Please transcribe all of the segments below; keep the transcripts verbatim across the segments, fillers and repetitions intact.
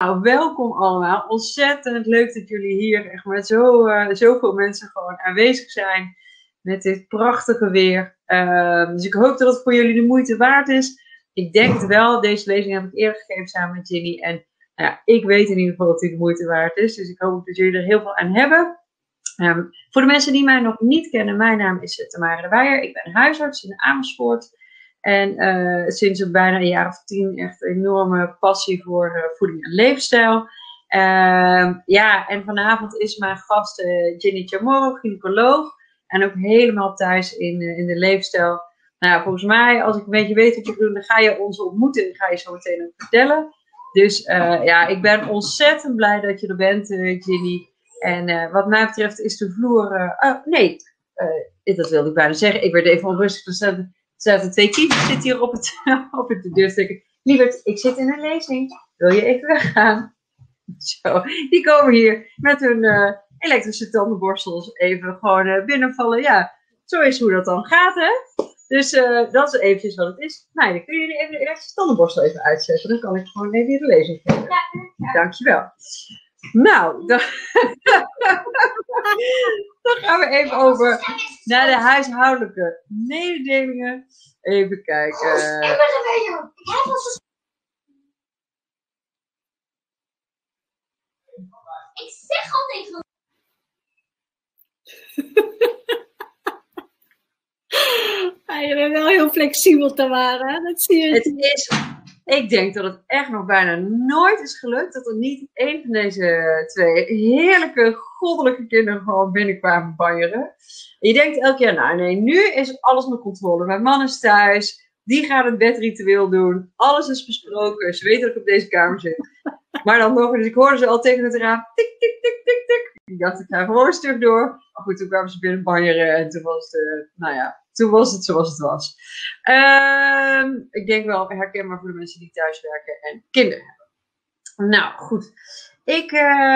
Nou, welkom allemaal. Ontzettend leuk dat jullie hier echt met zo, uh, zoveel mensen gewoon aanwezig zijn. Met dit prachtige weer. Uh, dus ik hoop dat het voor jullie de moeite waard is. Ik denk het wel. Deze lezing heb ik eerder gegeven samen met Ginny. En nou ja, ik weet in ieder geval dat die de moeite waard is. Dus ik hoop dat jullie er heel veel aan hebben. Um, voor de mensen die mij nog niet kennen. Mijn naam is Tamara de Weijer. Ik ben huisarts in Amersfoort. En uh, sinds een bijna een jaar of tien echt een enorme passie voor uh, voeding en leefstijl. Uh, ja, en vanavond is mijn gast uh, Ginny Chamorro, gynaecoloog. En ook helemaal thuis in, uh, in de leefstijl. Nou, volgens mij, als ik een beetje weet wat je doet, dan ga je ons ontmoeten en ga je zo meteen ook vertellen. Dus uh, ja, ik ben ontzettend blij dat je er bent, uh, Ginny. En uh, wat mij betreft is de vloer... Uh, uh, nee, uh, dat wilde ik bijna zeggen. Ik werd even onrustig gezet. Er zaten twee kindjes zitten hier op het, op het de deurstekker. Lieverd, ik zit in een lezing. Wil je even weggaan? Zo, die komen hier met hun uh, elektrische tandenborstels even gewoon uh, binnenvallen. Ja, zo is hoe dat dan gaat, hè? Dus uh, dat is eventjes wat het is. Nou, dan kun je even de elektrische tandenborstel even uitzetten. Dan kan ik gewoon even hier de lezing geven. Ja, ja. Dankjewel. Nou, dan, dan gaan we even over naar de huishoudelijke mededelingen. Even kijken. Ik zeg altijd van... Ja, je bent wel heel flexibel, Tamara. Dat zie je. Het is... Ik denk dat het echt nog bijna nooit is gelukt dat er niet één van deze twee heerlijke, goddelijke kinderen gewoon binnenkwamen banjeren. Je denkt elke keer, nou nee, nu is alles onder controle. Mijn man is thuis, die gaat het bedritueel doen, alles is besproken, ze weten dat ik op deze kamer zit. Maar dan nog, dus ik hoorde ze al tegen het raam, tik, tik, tik, tik, tik. Ik dacht, ik ga gewoon een stuk door. Maar goed, toen kwamen ze binnen banjeren en toen was het, uh, nou ja... Toen was het zoals het was. Uh, ik denk wel herkenbaar voor de mensen die thuis werken en kinderen hebben. Nou, goed. Ik, uh,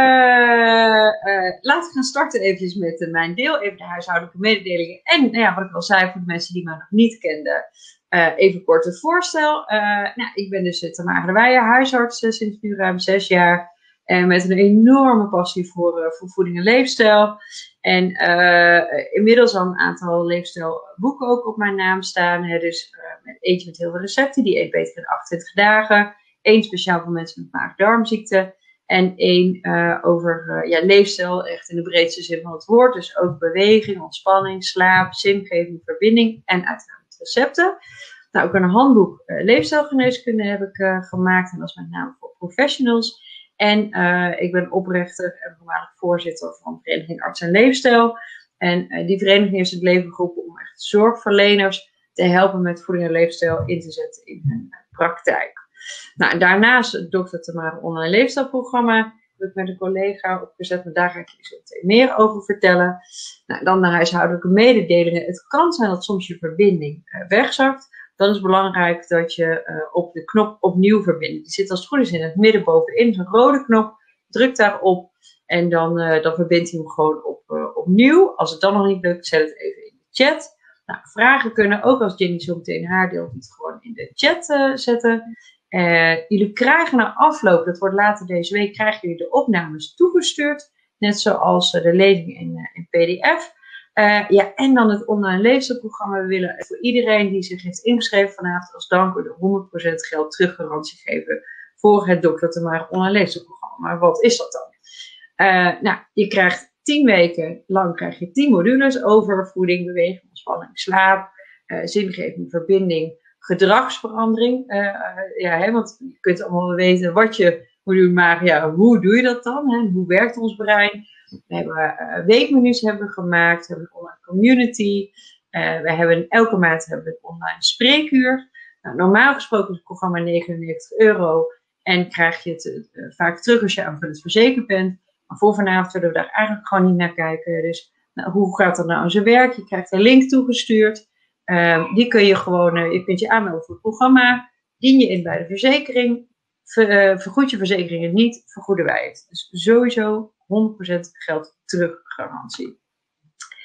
uh, laten we gaan starten eventjes met uh, mijn deel. Even de huishoudelijke mededelingen. En nou ja, wat ik al zei voor de mensen die mij nog niet kenden. Uh, even kort het voorstel. Uh, nou, ik ben dus Tamara de Weijer, huisarts uh, sinds nu ruim zes jaar. En met een enorme passie voor, uh, voor voeding en leefstijl. En uh, inmiddels al een aantal leefstijlboeken ook op mijn naam staan. Hè. Dus uh, eentje met heel veel recepten. Die eet beter in achtentwintig dagen. Eén speciaal voor mensen met maag-darmziekte. En één uh, over uh, ja, leefstijl, echt in de breedste zin van het woord. Dus ook beweging, ontspanning, slaap, zingeving, verbinding en uiteraard recepten. Nou, ook een handboek uh, leefstijlgeneeskunde heb ik uh, gemaakt. En dat is met name voor professionals. En uh, ik ben oprichter en voormalig voorzitter van de Vereniging Arts en Leefstijl. En uh, die vereniging heeft het leven geroepen om echt zorgverleners te helpen met voeding en leefstijl in te zetten in hun praktijk. Nou, en daarnaast het dokter Tamara online leefstijlprogramma heb ik met een collega opgezet, maar daar ga ik je zo meteen meer over vertellen. Nou, dan de huishoudelijke mededelingen. Het kan zijn dat soms je verbinding uh, wegzakt. Dan is het belangrijk dat je uh, op de knop opnieuw verbindt. Die zit als het goed is in het midden bovenin, zo'n rode knop. Druk daarop en dan, uh, dan verbindt hij hem gewoon op, uh, opnieuw. Als het dan nog niet lukt, zet het even in de chat. Nou, vragen kunnen ook als Ginny zo meteen haar deelt, het gewoon in de chat uh, zetten. Uh, jullie krijgen na afloop, dat wordt later deze week, krijgen jullie de opnames toegestuurd. Net zoals uh, de lezing in, uh, in P D F. Uh, ja, en dan het online leefstijlprogramma. We willen voor iedereen die zich heeft ingeschreven vanavond als dank de honderd procent geld teruggarantie geven voor het dokter Tamara online leefstijlprogramma. Maar wat is dat dan? Uh, nou, je krijgt tien weken lang krijg je tien modules over voeding, beweging, ontspanning, slaap, uh, zingeving, verbinding, gedragsverandering. Uh, uh, ja, hè, want je kunt allemaal weten wat je moet doen, maar ja, hoe doe je dat dan? Hè? Hoe werkt ons brein? We hebben uh, weekmenu's hebben we gemaakt, we hebben een online community. Uh, we hebben elke maand hebben we een online spreekuur. Nou, normaal gesproken is het programma negenennegentig euro en krijg je het uh, vaak terug als je aanvullend verzekerd bent. Maar voor vanavond willen we daar eigenlijk gewoon niet naar kijken. Dus nou, hoe gaat dat nou in zijn werk? Je krijgt een link toegestuurd. Uh, die kun je gewoon, uh, je kunt je aanmelden voor het programma. Dien je in bij de verzekering. Ver, uh, vergoed je verzekering niet, vergoeden wij het. Dus sowieso honderd procent geld terug garantie.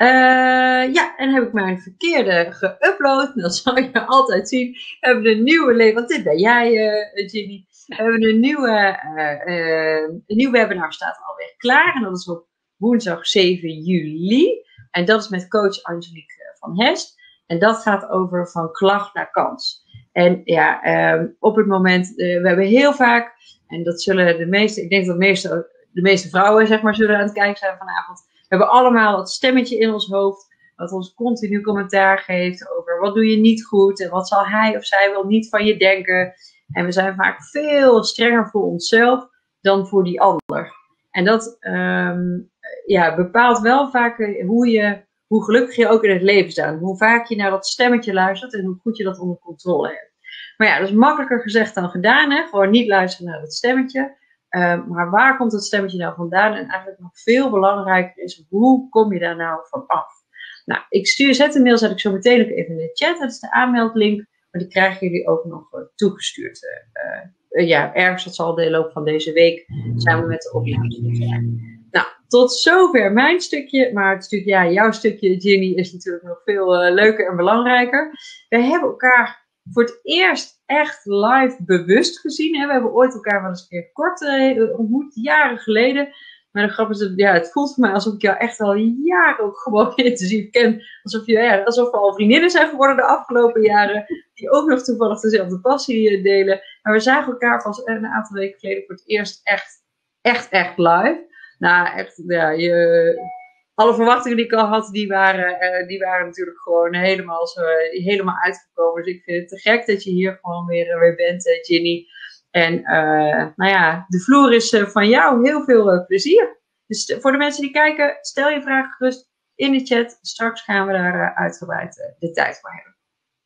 Uh, ja, en heb ik mijn verkeerde geüpload. Dat zal je altijd zien. We hebben een nieuwe leven, want dit ben jij, uh, Ginny. We hebben een nieuwe, uh, uh, een nieuw webinar staat alweer klaar. En dat is op woensdag zeven juli. En dat is met coach Angelique van Hest. En dat gaat over van klacht naar kans. En ja, uh, op het moment, uh, we hebben heel vaak, en dat zullen de meeste, ik denk dat de meeste, de meeste vrouwen zeg maar zullen aan het kijken zijn vanavond. We hebben allemaal dat stemmetje in ons hoofd, dat ons continu commentaar geeft over wat doe je niet goed en wat zal hij of zij wel niet van je denken. En we zijn vaak veel strenger voor onszelf dan voor die ander. En dat um, ja, bepaalt wel vaak hoe, je, hoe gelukkig je ook in het leven staat. Hoe vaak je naar dat stemmetje luistert en hoe goed je dat onder controle hebt. Maar ja, dat is makkelijker gezegd dan gedaan. Hè? Gewoon niet luisteren naar dat stemmetje. Uh, maar waar komt dat stemmetje nou vandaan? En eigenlijk nog veel belangrijker is, hoe kom je daar nou van af? Nou, ik stuur, zet de mail, zet ik zo meteen ook even in de chat. Dat is de aanmeldlink. Maar die krijgen jullie ook nog uh, toegestuurd. Uh, uh, ja, ergens, dat zal de loop van deze week zijn we met de opnames. Nou, tot zover mijn stukje. Maar het stukje, ja, jouw stukje, Ginny, is natuurlijk nog veel uh, leuker en belangrijker. We hebben elkaar voor het eerst echt live bewust gezien. Hè? We hebben ooit elkaar wel eens een keer kort uh, ontmoet, jaren geleden. Maar de grap is, dat, ja, het voelt voor mij alsof ik jou echt al jaren ook gewoon intensief ken. Alsof, je, ja, alsof we al vriendinnen zijn geworden de afgelopen jaren. Die ook nog toevallig dezelfde passie delen. Maar we zagen elkaar pas een aantal weken geleden voor het eerst echt, echt, echt live. Nou, echt, ja, je... Alle verwachtingen die ik al had, die waren, uh, die waren natuurlijk gewoon helemaal, zo, uh, helemaal uitgekomen. Dus ik vind het te gek dat je hier gewoon weer, uh, weer bent, uh, Ginny. En uh, nou ja, de vloer is uh, van jou. Heel veel uh, plezier. Dus voor de mensen die kijken, stel je vragen gerust in de chat. Straks gaan we daar uh, uitgebreid uh, de tijd voor hebben.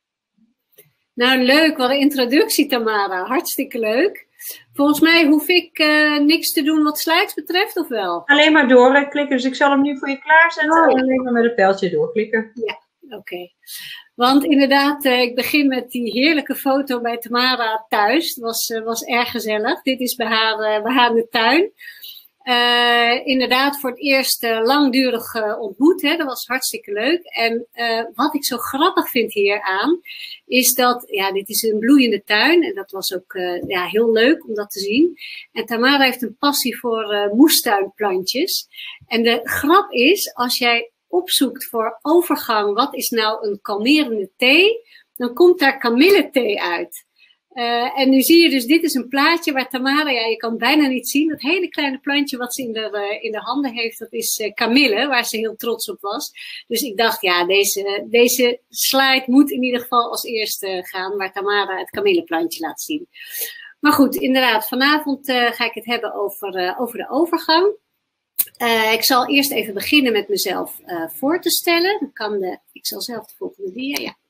Nou, leuk. Wat een introductie, Tamara. Hartstikke leuk. Volgens mij hoef ik uh, niks te doen wat slides betreft, of wel? Alleen maar doorklikken. Dus ik zal hem nu voor je klaarzetten. Oh, ja. Alleen maar met het pijltje doorklikken. Ja, oké. Okay. Want inderdaad, uh, ik begin met die heerlijke foto bij Tamara thuis. Het was, uh, was erg gezellig. Dit is bij haar, uh, bij haar in de tuin. Uh, inderdaad, voor het eerst uh, langdurig uh, ontmoet. Hè. Dat was hartstikke leuk. En uh, wat ik zo grappig vind hieraan, is dat, ja, dit is een bloeiende tuin. En dat was ook uh, ja, heel leuk om dat te zien. En Tamara heeft een passie voor uh, moestuinplantjes. En de grap is, als jij opzoekt voor overgang, wat is nou een kalmerende thee, dan komt daar kamillethee uit. Uh, en nu zie je dus, dit is een plaatje waar Tamara, ja, je kan bijna niet zien, dat hele kleine plantje wat ze in de, uh, in de handen heeft, dat is uh, kamille, waar ze heel trots op was. Dus ik dacht, ja, deze, deze slide moet in ieder geval als eerste gaan, waar Tamara het kamilleplantje laat zien. Maar goed, inderdaad, vanavond uh, ga ik het hebben over, uh, over de overgang. Uh, ik zal eerst even beginnen met mezelf uh, voor te stellen. Dan kan de, ik zal zelf de volgende dia, ja.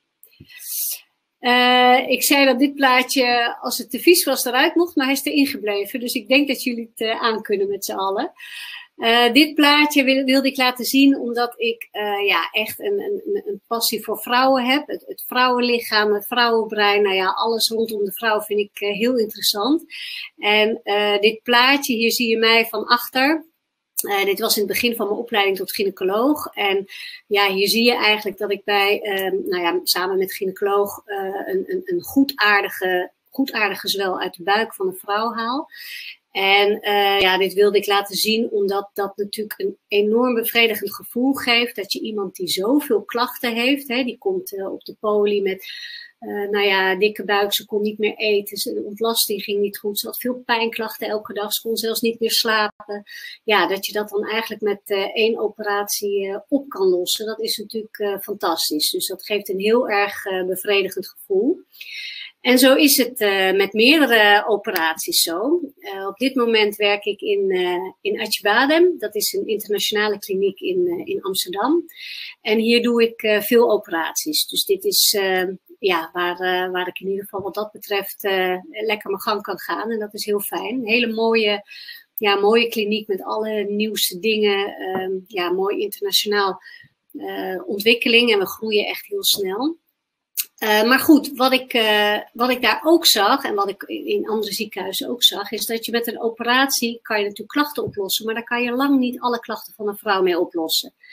Uh, ik zei dat dit plaatje, als het te vies was, eruit mocht, maar hij is erin gebleven. Dus ik denk dat jullie het uh, aan kunnen met z'n allen. Uh, dit plaatje wil, wilde ik laten zien omdat ik uh, ja, echt een, een, een passie voor vrouwen heb. Het, het vrouwenlichaam, het vrouwenbrein, nou ja, alles rondom de vrouw vind ik uh, heel interessant. En uh, dit plaatje, hier zie je mij van achter. Uh, dit was in het begin van mijn opleiding tot gynaecoloog. En ja, hier zie je eigenlijk dat ik bij, uh, nou ja, samen met gynaecoloog uh, een, een, een goedaardige, goedaardige zwel uit de buik van een vrouw haal. En uh, ja, dit wilde ik laten zien omdat dat natuurlijk een enorm bevredigend gevoel geeft. Dat je iemand die zoveel klachten heeft, hè, die komt uh, op de poli met... Uh, nou ja, dikke buik, ze kon niet meer eten, de ontlasting ging niet goed, ze had veel pijnklachten elke dag, ze kon zelfs niet meer slapen. Ja, dat je dat dan eigenlijk met uh, één operatie uh, op kan lossen, dat is natuurlijk uh, fantastisch. Dus dat geeft een heel erg uh, bevredigend gevoel. En zo is het uh, met meerdere operaties zo. Uh, op dit moment werk ik in, uh, in Acıbadem. Dat is een internationale kliniek in, uh, in Amsterdam. En hier doe ik uh, veel operaties. Dus dit is uh, ja, waar, uh, waar ik in ieder geval wat dat betreft uh, lekker mijn gang kan gaan. En dat is heel fijn. Een hele mooie, ja, mooie kliniek met alle nieuwste dingen. Uh, ja, mooi internationaal uh, ontwikkeling. En we groeien echt heel snel. Uh, maar goed, wat ik, uh, wat ik daar ook zag en wat ik in andere ziekenhuizen ook zag, is dat je met een operatie kan je natuurlijk klachten oplossen, maar daar kan je lang niet alle klachten van een vrouw mee oplossen.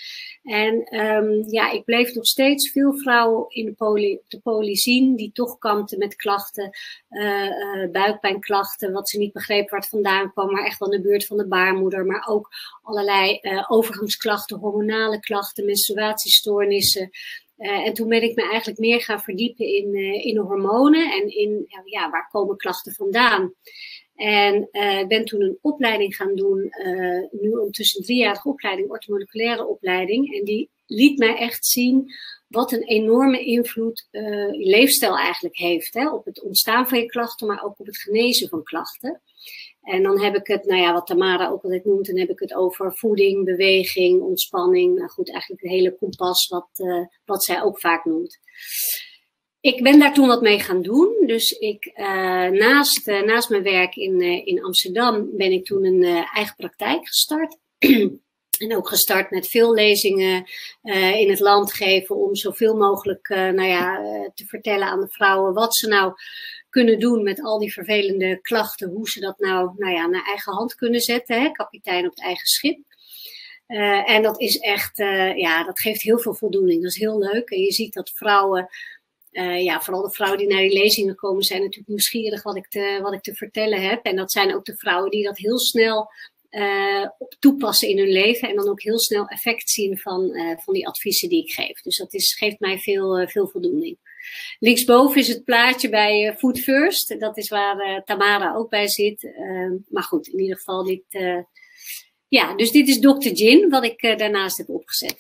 En um, ja, ik bleef nog steeds veel vrouwen in de poli, de poli zien die toch kampten met klachten, uh, uh, buikpijnklachten, wat ze niet begrepen waar het vandaan kwam, maar echt wel in de buurt van de baarmoeder, maar ook allerlei uh, overgangsklachten, hormonale klachten, menstruatiestoornissen. Uh, en toen ben ik me eigenlijk meer gaan verdiepen in, uh, in de hormonen en in ja, ja, waar komen klachten vandaan. En uh, ik ben toen een opleiding gaan doen, uh, nu ondertussen een driejarige opleiding, orthomoleculaire opleiding. En die liet mij echt zien wat een enorme invloed uh, je leefstijl eigenlijk heeft. Hè? Op het ontstaan van je klachten, maar ook op het genezen van klachten. En dan heb ik het, nou ja, wat Tamara ook altijd noemt, dan heb ik het over voeding, beweging, ontspanning. Nou goed, eigenlijk het hele kompas wat, uh, wat zij ook vaak noemt. Ik ben daar toen wat mee gaan doen. Dus ik, uh, naast, uh, naast mijn werk in, uh, in Amsterdam ben ik toen een uh, eigen praktijk gestart. En ook gestart met veel lezingen uh, in het land geven om zoveel mogelijk uh, nou ja, uh, te vertellen aan de vrouwen wat ze nou kunnen doen met al die vervelende klachten. Hoe ze dat nou, nou ja, naar eigen hand kunnen zetten. Hè? Kapitein op het eigen schip. Uh, en dat is echt, uh, ja, dat geeft heel veel voldoening. Dat is heel leuk. En je ziet dat vrouwen... Uh, ja, vooral de vrouwen die naar die lezingen komen zijn natuurlijk nieuwsgierig wat ik te, wat ik te vertellen heb. En dat zijn ook de vrouwen die dat heel snel uh, op toepassen in hun leven. En dan ook heel snel effect zien van, uh, van die adviezen die ik geef. Dus dat is, geeft mij veel, uh, veel voldoening. Linksboven is het plaatje bij uh, Food First. Dat is waar uh, Tamara ook bij zit. Uh, maar goed, in ieder geval dit... Uh, ja, dus dit is dokter Gin, wat ik uh, daarnaast heb opgezet.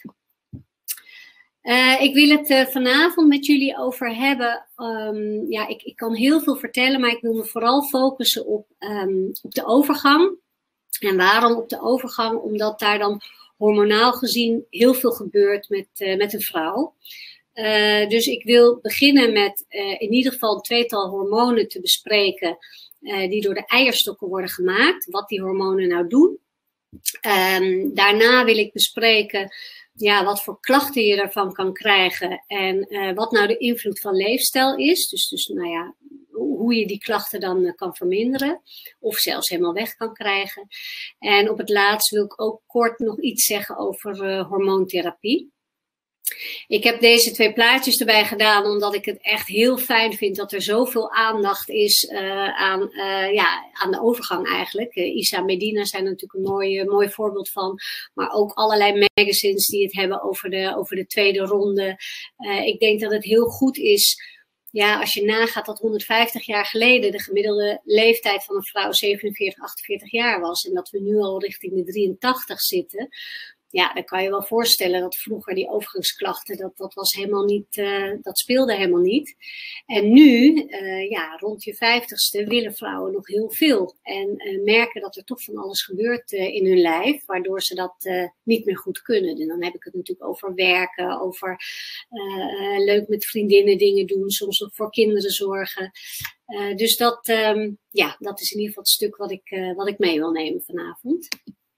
Uh, ik wil het uh, vanavond met jullie over hebben. Um, ja, ik, ik kan heel veel vertellen, maar ik wil me vooral focussen op, um, op de overgang. En waarom op de overgang? Omdat daar dan hormonaal gezien heel veel gebeurt met, uh, met een vrouw. Uh, dus ik wil beginnen met uh, in ieder geval een tweetal hormonen te bespreken uh, die door de eierstokken worden gemaakt. Wat die hormonen nou doen. Um, daarna wil ik bespreken... Ja, wat voor klachten je daarvan kan krijgen en uh, wat nou de invloed van leefstijl is. Dus, dus nou ja, hoe je die klachten dan uh, kan verminderen of zelfs helemaal weg kan krijgen. En op het laatst wil ik ook kort nog iets zeggen over uh, hormoontherapie. Ik heb deze twee plaatjes erbij gedaan omdat ik het echt heel fijn vind dat er zoveel aandacht is uh, aan, uh, ja, aan de overgang eigenlijk. Uh, Isa Medina zijn er natuurlijk een mooi, uh, mooi voorbeeld van. Maar ook allerlei magazines die het hebben over de, over de tweede ronde. Uh, ik denk dat het heel goed is, ja, als je nagaat dat honderdvijftig jaar geleden de gemiddelde leeftijd van een vrouw zevenenveertig, achtenveertig jaar was. En dat we nu al richting de drieëntachtig zitten. Ja, dan kan je wel voorstellen dat vroeger die overgangsklachten, dat, dat was helemaal niet, uh, dat speelde helemaal niet. En nu, uh, ja, rond je vijftigste willen vrouwen nog heel veel. En uh, merken dat er toch van alles gebeurt uh, in hun lijf, waardoor ze dat uh, niet meer goed kunnen. En dan heb ik het natuurlijk over werken, over uh, leuk met vriendinnen dingen doen, soms ook voor kinderen zorgen. Uh, dus dat, um, ja, dat is in ieder geval het stuk wat ik, uh, wat ik mee wil nemen vanavond.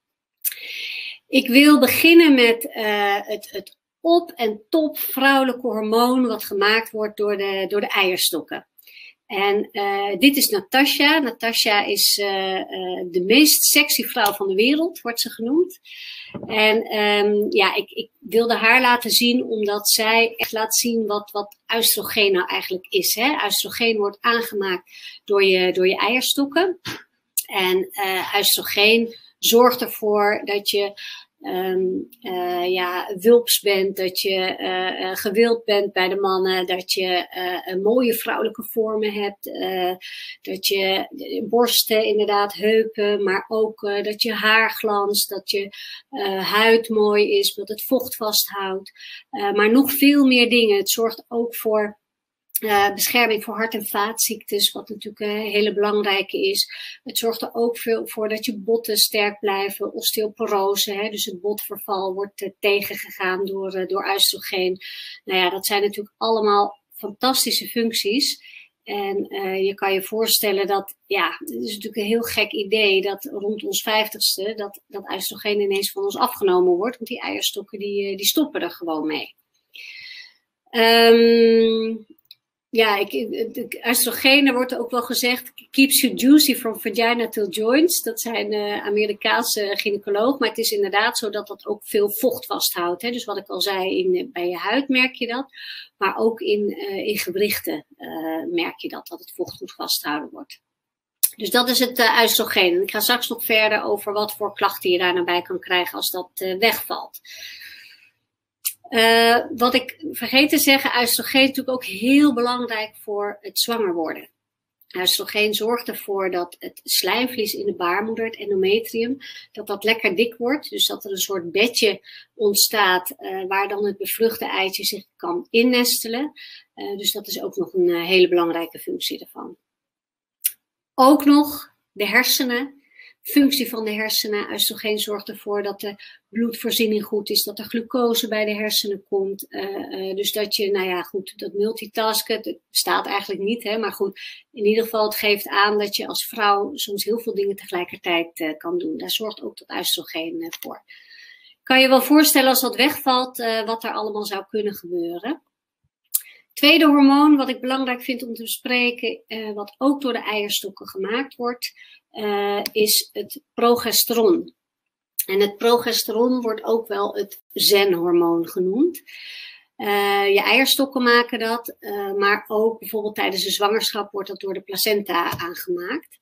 Ik wil beginnen met uh, het, het op- en top vrouwelijke hormoon wat gemaakt wordt door de, door de eierstokken. En uh, dit is Natasha. Natasha is uh, uh, de meest sexy vrouw van de wereld, wordt ze genoemd. En um, ja, ik, ik wilde haar laten zien omdat zij echt laat zien wat, wat oestrogeen nou eigenlijk is. Hè? Oestrogeen wordt aangemaakt door je, door je eierstokken. En uh, oestrogeen zorgt ervoor dat je um, uh, ja, wulps bent, dat je uh, uh, gewild bent bij de mannen, dat je uh, mooie vrouwelijke vormen hebt, uh, dat je borsten, inderdaad heupen, maar ook uh, dat je haar glanst, dat je uh, huid mooi is, dat het vocht vasthoudt. Uh, maar nog veel meer dingen. Het zorgt ook voor Uh, bescherming voor hart- en vaatziektes, wat natuurlijk een uh, hele belangrijke is. Het zorgt er ook veel voor dat je botten sterk blijven, osteoporose, hè, dus het botverval wordt uh, tegengegaan door, uh, door oestrogeen. Nou ja, dat zijn natuurlijk allemaal fantastische functies. En uh, je kan je voorstellen dat, ja, het is natuurlijk een heel gek idee dat rond ons vijftigste dat, dat oestrogeen ineens van ons afgenomen wordt, want die eierstokken die, uh, die stoppen er gewoon mee. Um, ja, ik, de oestrogenen wordt ook wel gezegd, keeps you juicy from vagina till joints. Dat zijn uh, Amerikaanse gynaecoloog, maar het is inderdaad zo dat dat ook veel vocht vasthoudt. Hè? Dus wat ik al zei, in, bij je huid merk je dat, maar ook in, uh, in gewrichten uh, merk je dat, dat het vocht goed vasthouden wordt. Dus dat is het uh, oestrogeen. Ik ga straks nog verder over wat voor klachten je daar naar bij kan krijgen als dat uh, wegvalt. Uh, wat ik vergeet te zeggen, oestrogeen is natuurlijk ook heel belangrijk voor het zwanger worden. Oestrogeen zorgt ervoor dat het slijmvlies in de baarmoeder, het endometrium, dat dat lekker dik wordt. Dus dat er een soort bedje ontstaat uh, waar dan het bevruchte eitje zich kan innestelen. Uh, dus dat is ook nog een uh, hele belangrijke functie ervan. Ook nog de hersenen. Functie van de hersenen. Oestrogeen zorgt ervoor dat de bloedvoorziening goed is, dat er glucose bij de hersenen komt. Uh, uh, dus dat je, nou ja, goed, dat multitasken, dat bestaat eigenlijk niet, hè, maar goed, in ieder geval het geeft aan dat je als vrouw soms heel veel dingen tegelijkertijd uh, kan doen. Daar zorgt ook dat oestrogeen uh, voor. Kan je wel voorstellen als dat wegvalt, uh, wat er allemaal zou kunnen gebeuren. Tweede hormoon, wat ik belangrijk vind om te bespreken, uh, wat ook door de eierstokken gemaakt wordt, uh, is het progesteron. En het progesteron wordt ook wel het zenhormoon genoemd. Uh, je eierstokken maken dat, uh, maar ook bijvoorbeeld tijdens de zwangerschap wordt dat door de placenta aangemaakt.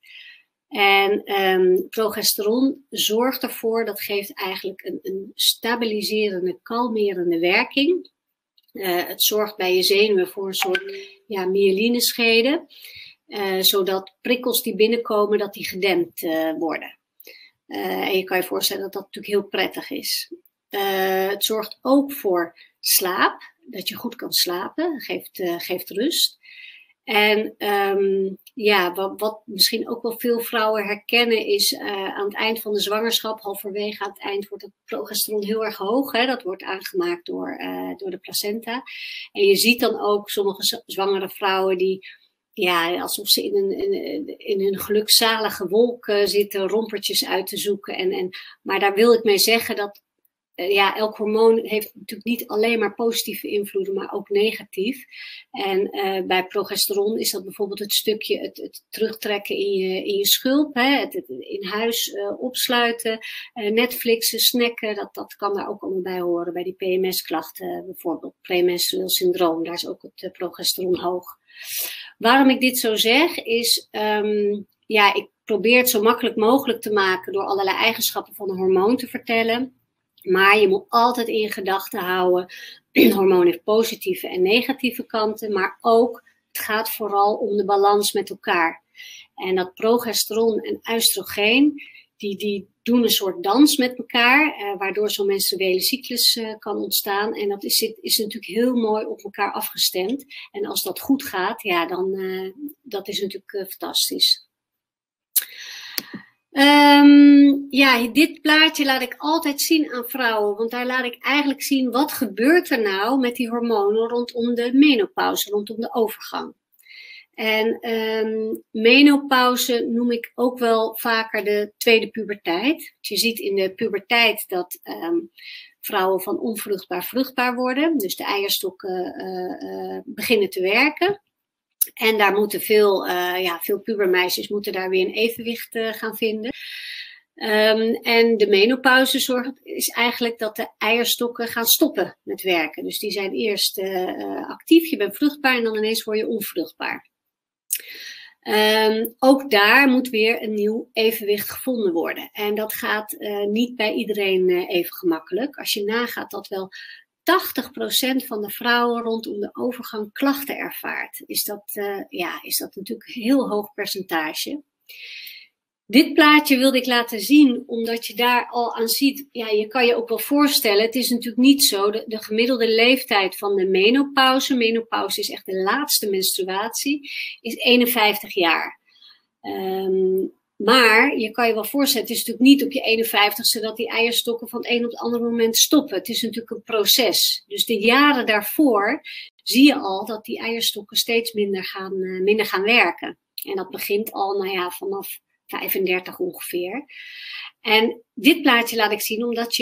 En um, progesteron zorgt ervoor, dat geeft eigenlijk een, een stabiliserende, kalmerende werking. Uh, het zorgt bij je zenuwen voor een soort ja, myelineschede, uh, zodat prikkels die binnenkomen, dat die gedempt uh, worden. Uh, en je kan je voorstellen dat dat natuurlijk heel prettig is. Uh, het zorgt ook voor slaap, dat je goed kan slapen, geeft, uh, geeft rust. En um, ja, wat, wat misschien ook wel veel vrouwen herkennen is uh, aan het eind van de zwangerschap, halverwege aan het eind wordt het progesteron heel erg hoog. Hè? Dat wordt aangemaakt door, uh, door de placenta. En je ziet dan ook sommige zwangere vrouwen die, ja, alsof ze in, een, in, in hun gelukzalige wolk uh, zitten, rompertjes uit te zoeken. En, en, maar daar wil ik mee zeggen dat Uh, ja, elk hormoon heeft natuurlijk niet alleen maar positieve invloeden, maar ook negatief. En uh, bij progesteron is dat bijvoorbeeld het stukje het, het terugtrekken in je, in je schulp, hè, het, het in huis uh, opsluiten, uh, Netflixen, snacken, dat, dat kan daar ook allemaal bij horen. Bij die P M S-klachten uh, bijvoorbeeld, premenstrueel syndroom, daar is ook het uh, progesteron hoog. Waarom ik dit zo zeg is, um, ja, ik probeer het zo makkelijk mogelijk te maken door allerlei eigenschappen van een hormoon te vertellen. Maar je moet altijd in je gedachten houden, een hormoon heeft positieve en negatieve kanten, maar ook, het gaat vooral om de balans met elkaar. En dat progesteron en oestrogeen, die, die doen een soort dans met elkaar, eh, waardoor zo'n menstruele cyclus eh, kan ontstaan. En dat is, is natuurlijk heel mooi op elkaar afgestemd. En als dat goed gaat, ja, dan uh, dat is natuurlijk uh, fantastisch. Um, ja, dit plaatje laat ik altijd zien aan vrouwen, want daar laat ik eigenlijk zien wat gebeurt er nou met die hormonen rondom de menopauze, rondom de overgang. En um, menopauze noem ik ook wel vaker de tweede puberteit. Je ziet in de puberteit dat um, vrouwen van onvruchtbaar vruchtbaar worden, dus de eierstokken uh, uh, beginnen te werken. En daar moeten veel, uh, ja, veel pubermeisjes moeten daar weer een evenwicht uh, gaan vinden. Um, en de menopauze zorgt, is eigenlijk dat de eierstokken gaan stoppen met werken. Dus die zijn eerst uh, actief, je bent vruchtbaar en dan ineens word je onvruchtbaar. Um, ook daar moet weer een nieuw evenwicht gevonden worden. En dat gaat uh, niet bij iedereen uh, even gemakkelijk. Als je nagaat dat wel tachtig procent van de vrouwen rondom de overgang klachten ervaart, is dat, uh, ja, is dat natuurlijk een heel hoog percentage. Dit plaatje wilde ik laten zien, omdat je daar al aan ziet, ja, je kan je ook wel voorstellen, het is natuurlijk niet zo, de, de gemiddelde leeftijd van de menopauze, menopauze is echt de laatste menstruatie, is eenenvijftig jaar. Um, Maar je kan je wel voorstellen, het is natuurlijk niet op je eenenvijftigste dat die eierstokken van het een op het andere moment stoppen. Het is natuurlijk een proces. Dus de jaren daarvoor zie je al dat die eierstokken steeds minder gaan, uh, minder gaan werken. En dat begint al, nou ja, vanaf vijfendertig ongeveer. En dit plaatje laat ik zien omdat je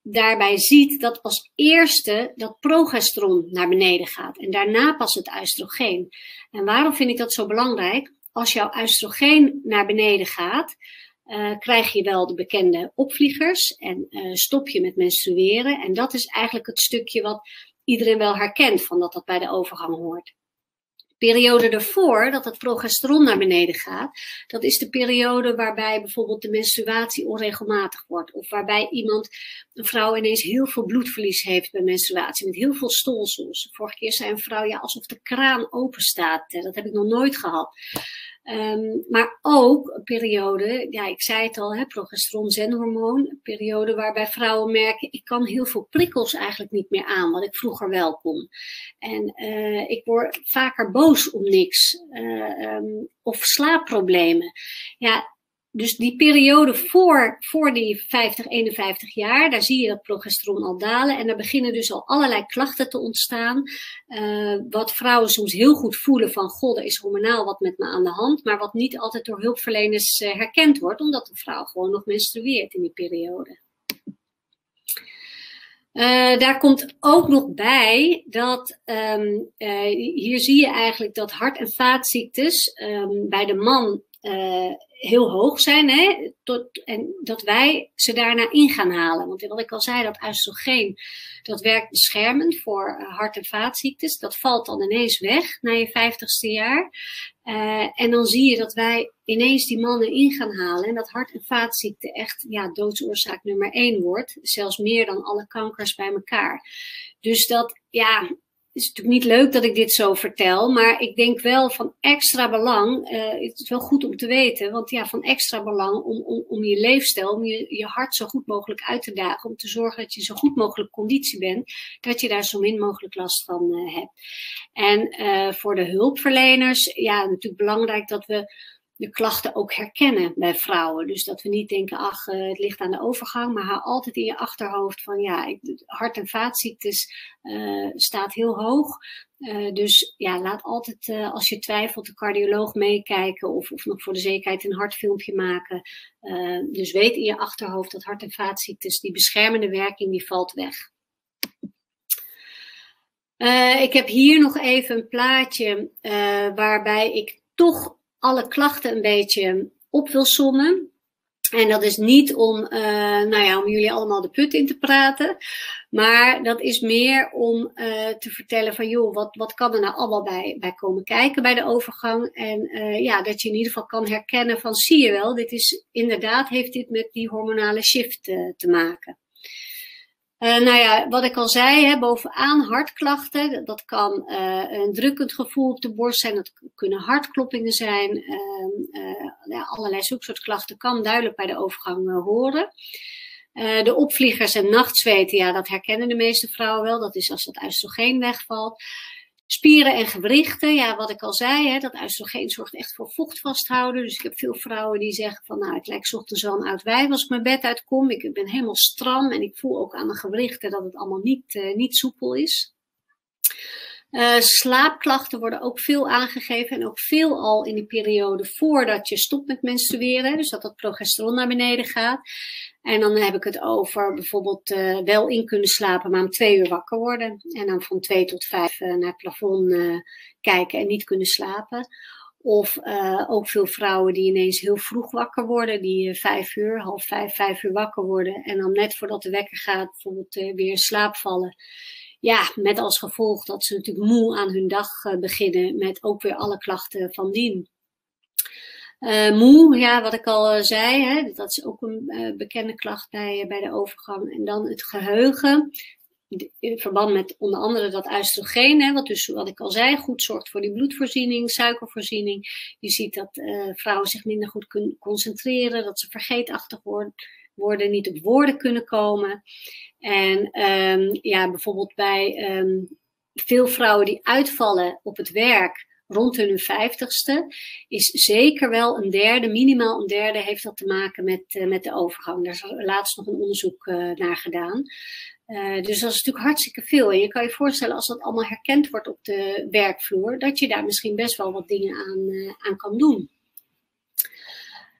daarbij ziet dat als eerste dat progesteron naar beneden gaat. En daarna pas het oestrogeen. En waarom vind ik dat zo belangrijk? Als jouw oestrogeen naar beneden gaat, uh, krijg je wel de bekende opvliegers en uh, stop je met menstrueren. En dat is eigenlijk het stukje wat iedereen wel herkent van dat dat bij de overgang hoort. De periode ervoor, dat het progesteron naar beneden gaat, dat is de periode waarbij bijvoorbeeld de menstruatie onregelmatig wordt. Of waarbij iemand, een vrouw ineens heel veel bloedverlies heeft bij menstruatie, met heel veel stolsels. Vorige keer zei een vrouw, ja, alsof de kraan open staat. Dat heb ik nog nooit gehad. Um, maar ook een periode, ja, ik zei het al, hè, progesteron, zenhormoon, een periode waarbij vrouwen merken, ik kan heel veel prikkels eigenlijk niet meer aan, wat ik vroeger wel kon. En uh, ik word vaker boos om niks, uh, um, of slaapproblemen. Ja, dus die periode voor, voor die vijftig, eenenvijftig jaar, daar zie je dat progesteron al dalen. En daar beginnen dus al allerlei klachten te ontstaan. Uh, wat vrouwen soms heel goed voelen van, goh, er is hormonaal wat met me aan de hand. Maar wat niet altijd door hulpverleners uh, herkend wordt, omdat de vrouw gewoon nog menstrueert in die periode. Uh, daar komt ook nog bij dat, um, uh, hier zie je eigenlijk dat hart- en vaatziektes um, bij de man uh, heel hoog zijn, hè, tot, en dat wij ze daarna in gaan halen. Want wat ik al zei, dat oestrogeen, dat werkt beschermend voor uh, hart- en vaatziektes. Dat valt dan ineens weg na je vijftigste jaar. Uh, en dan zie je dat wij ineens die mannen in gaan halen en dat hart- en vaatziekte echt, ja, doodsoorzaak nummer één wordt. Zelfs meer dan alle kankers bij elkaar. Dus dat, ja, het is natuurlijk niet leuk dat ik dit zo vertel, maar ik denk wel van extra belang, uh, het is wel goed om te weten, want ja, van extra belang om, om, om je leefstijl, om je, je hart zo goed mogelijk uit te dagen, om te zorgen dat je zo goed mogelijk conditie bent, dat je daar zo min mogelijk last van uh, hebt. En uh, voor de hulpverleners, ja, natuurlijk belangrijk dat we de klachten ook herkennen bij vrouwen. Dus dat we niet denken, ach, uh, het ligt aan de overgang, maar hou altijd in je achterhoofd van, ja, ik, hart- en vaatziektes uh, staat heel hoog. Uh, dus ja, laat altijd, uh, als je twijfelt, de cardioloog meekijken of, of nog voor de zekerheid een hartfilmpje maken. Uh, dus weet in je achterhoofd dat hart- en vaatziektes, die beschermende werking, die valt weg. Uh, ik heb hier nog even een plaatje uh, waarbij ik toch alle klachten een beetje op wil sommen. En dat is niet om, uh, nou ja, om jullie allemaal de put in te praten. Maar dat is meer om uh, te vertellen van, joh, wat, wat kan er nou allemaal bij, bij komen kijken bij de overgang. En uh, ja, dat je in ieder geval kan herkennen van, zie je wel, dit is inderdaad, heeft dit met die hormonale shift uh, te maken. Uh, nou ja, wat ik al zei, hè, bovenaan hartklachten, dat, dat kan uh, een drukkend gevoel op de borst zijn, dat kunnen hartkloppingen zijn, uh, uh, ja, allerlei zulke soort klachten kan duidelijk bij de overgang uh, horen. Uh, de opvliegers en nachtzweten, ja, dat herkennen de meeste vrouwen wel, dat is als dat oestrogeen wegvalt. Spieren en gewrichten, ja, wat ik al zei, hè, dat oestrogeen zorgt echt voor vocht vasthouden. Dus ik heb veel vrouwen die zeggen van, nou, ik lijk 's ochtends wel een oud wijf als ik mijn bed uitkom. Ik ben helemaal stram en ik voel ook aan de gewrichten dat het allemaal niet, uh, niet soepel is. Uh, slaapklachten worden ook veel aangegeven en ook veel al in die periode voordat je stopt met menstrueren. Dus dat dat progesteron naar beneden gaat. En dan heb ik het over bijvoorbeeld uh, wel in kunnen slapen, maar om twee uur wakker worden. En dan van twee tot vijf uh, naar het plafond uh, kijken en niet kunnen slapen. Of uh, ook veel vrouwen die ineens heel vroeg wakker worden, die uh, vijf uur, half vijf, vijf uur wakker worden. En dan net voordat de wekker gaat bijvoorbeeld uh, weer in slaap vallen. Ja, met als gevolg dat ze natuurlijk moe aan hun dag uh, beginnen met ook weer alle klachten van dien. Uh, moe, ja, wat ik al uh, zei, hè, dat is ook een uh, bekende klacht bij, uh, bij de overgang. En dan het geheugen, in verband met onder andere dat oestrogeen, hè, wat dus, wat ik al zei, goed zorgt voor die bloedvoorziening, suikervoorziening. Je ziet dat uh, vrouwen zich minder goed kunnen concentreren, dat ze vergeetachtig worden, worden niet op woorden kunnen komen. En um, ja, bijvoorbeeld bij um, veel vrouwen die uitvallen op het werk rond hun vijftigste, is zeker wel een derde, minimaal een derde, heeft dat te maken met, uh, met de overgang. Daar is laatst nog een onderzoek uh, naar gedaan. Uh, dus dat is natuurlijk hartstikke veel. En je kan je voorstellen, als dat allemaal herkend wordt op de werkvloer, dat je daar misschien best wel wat dingen aan, uh, aan kan doen.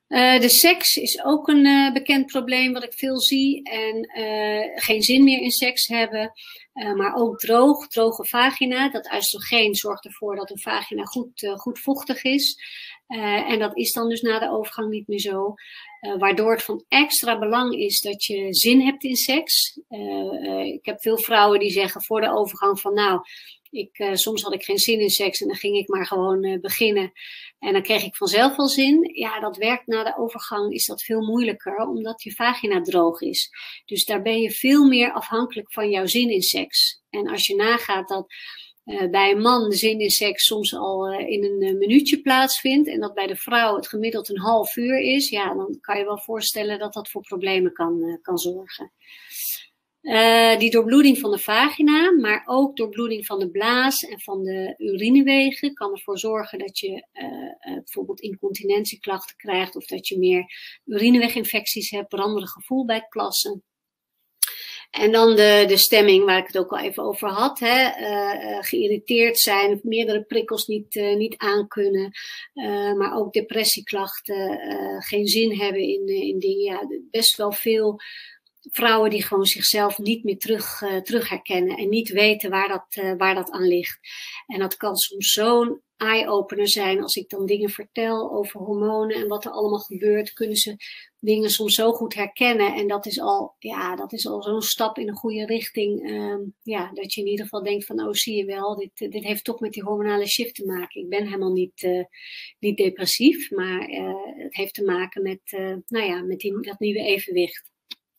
Uh, de seks is ook een uh, bekend probleem wat ik veel zie. En uh, geen zin meer in seks hebben. Uh, maar ook droog, droge vagina. Dat oestrogeen zorgt ervoor dat een vagina goed, uh, goed vochtig is. Uh, en dat is dan dus na de overgang niet meer zo. Uh, waardoor het van extra belang is dat je zin hebt in seks. Uh, uh, ik heb veel vrouwen die zeggen voor de overgang van nou... Ik, uh, soms had ik geen zin in seks en dan ging ik maar gewoon uh, beginnen. En dan kreeg ik vanzelf wel zin. Ja, dat werkt na de overgang, is dat veel moeilijker, omdat je vagina droog is. Dus daar ben je veel meer afhankelijk van jouw zin in seks. En als je nagaat dat uh, bij een man de zin in seks soms al uh, in een uh, minuutje plaatsvindt. En dat bij de vrouw het gemiddeld een half uur is. Ja, dan kan je wel voorstellen dat dat voor problemen kan, uh, kan zorgen. Uh, die doorbloeding van de vagina, maar ook doorbloeding van de blaas en van de urinewegen kan ervoor zorgen dat je uh, uh, bijvoorbeeld incontinentieklachten krijgt of dat je meer urineweginfecties hebt, branderig gevoel bij het plassen. En dan de, de stemming, waar ik het ook al even over had. Hè, uh, uh, geïrriteerd zijn, meerdere prikkels niet, uh, niet aankunnen. Uh, maar ook depressieklachten, uh, geen zin hebben in, in dingen. Ja, best wel veel vrouwen die gewoon zichzelf niet meer terug, uh, terug herkennen en niet weten waar dat, uh, waar dat aan ligt. En dat kan soms zo'n eye-opener zijn. Als ik dan dingen vertel over hormonen en wat er allemaal gebeurt, kunnen ze dingen soms zo goed herkennen. En dat is al, ja, dat is al zo'n stap in de goede richting. Um, ja, dat je in ieder geval denkt van, oh, zie je wel, dit, dit heeft toch met die hormonale shift te maken. Ik ben helemaal niet, uh, niet depressief, maar uh, het heeft te maken met, uh, nou ja, met die, dat nieuwe evenwicht.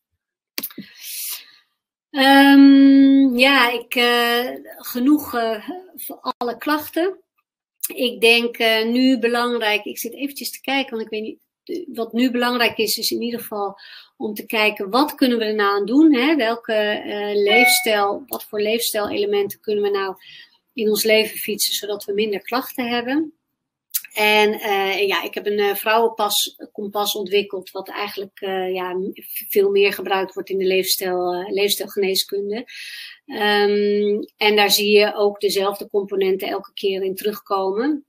Um, ja, ik, uh, genoeg uh, voor alle klachten. Ik denk uh, nu belangrijk, ik zit eventjes te kijken, want ik weet niet, wat nu belangrijk is, is in ieder geval om te kijken, wat kunnen we er nou aan doen? Hè? Welke uh, leefstijl, wat voor leefstijlelementen kunnen we nou in ons leven fietsen, zodat we minder klachten hebben? En uh, ja, ik heb een uh, vrouwenkompas ontwikkeld, wat eigenlijk uh, ja, veel meer gebruikt wordt in de leefstijl, uh, leefstijlgeneeskunde. Um, en daar zie je ook dezelfde componenten elke keer in terugkomen.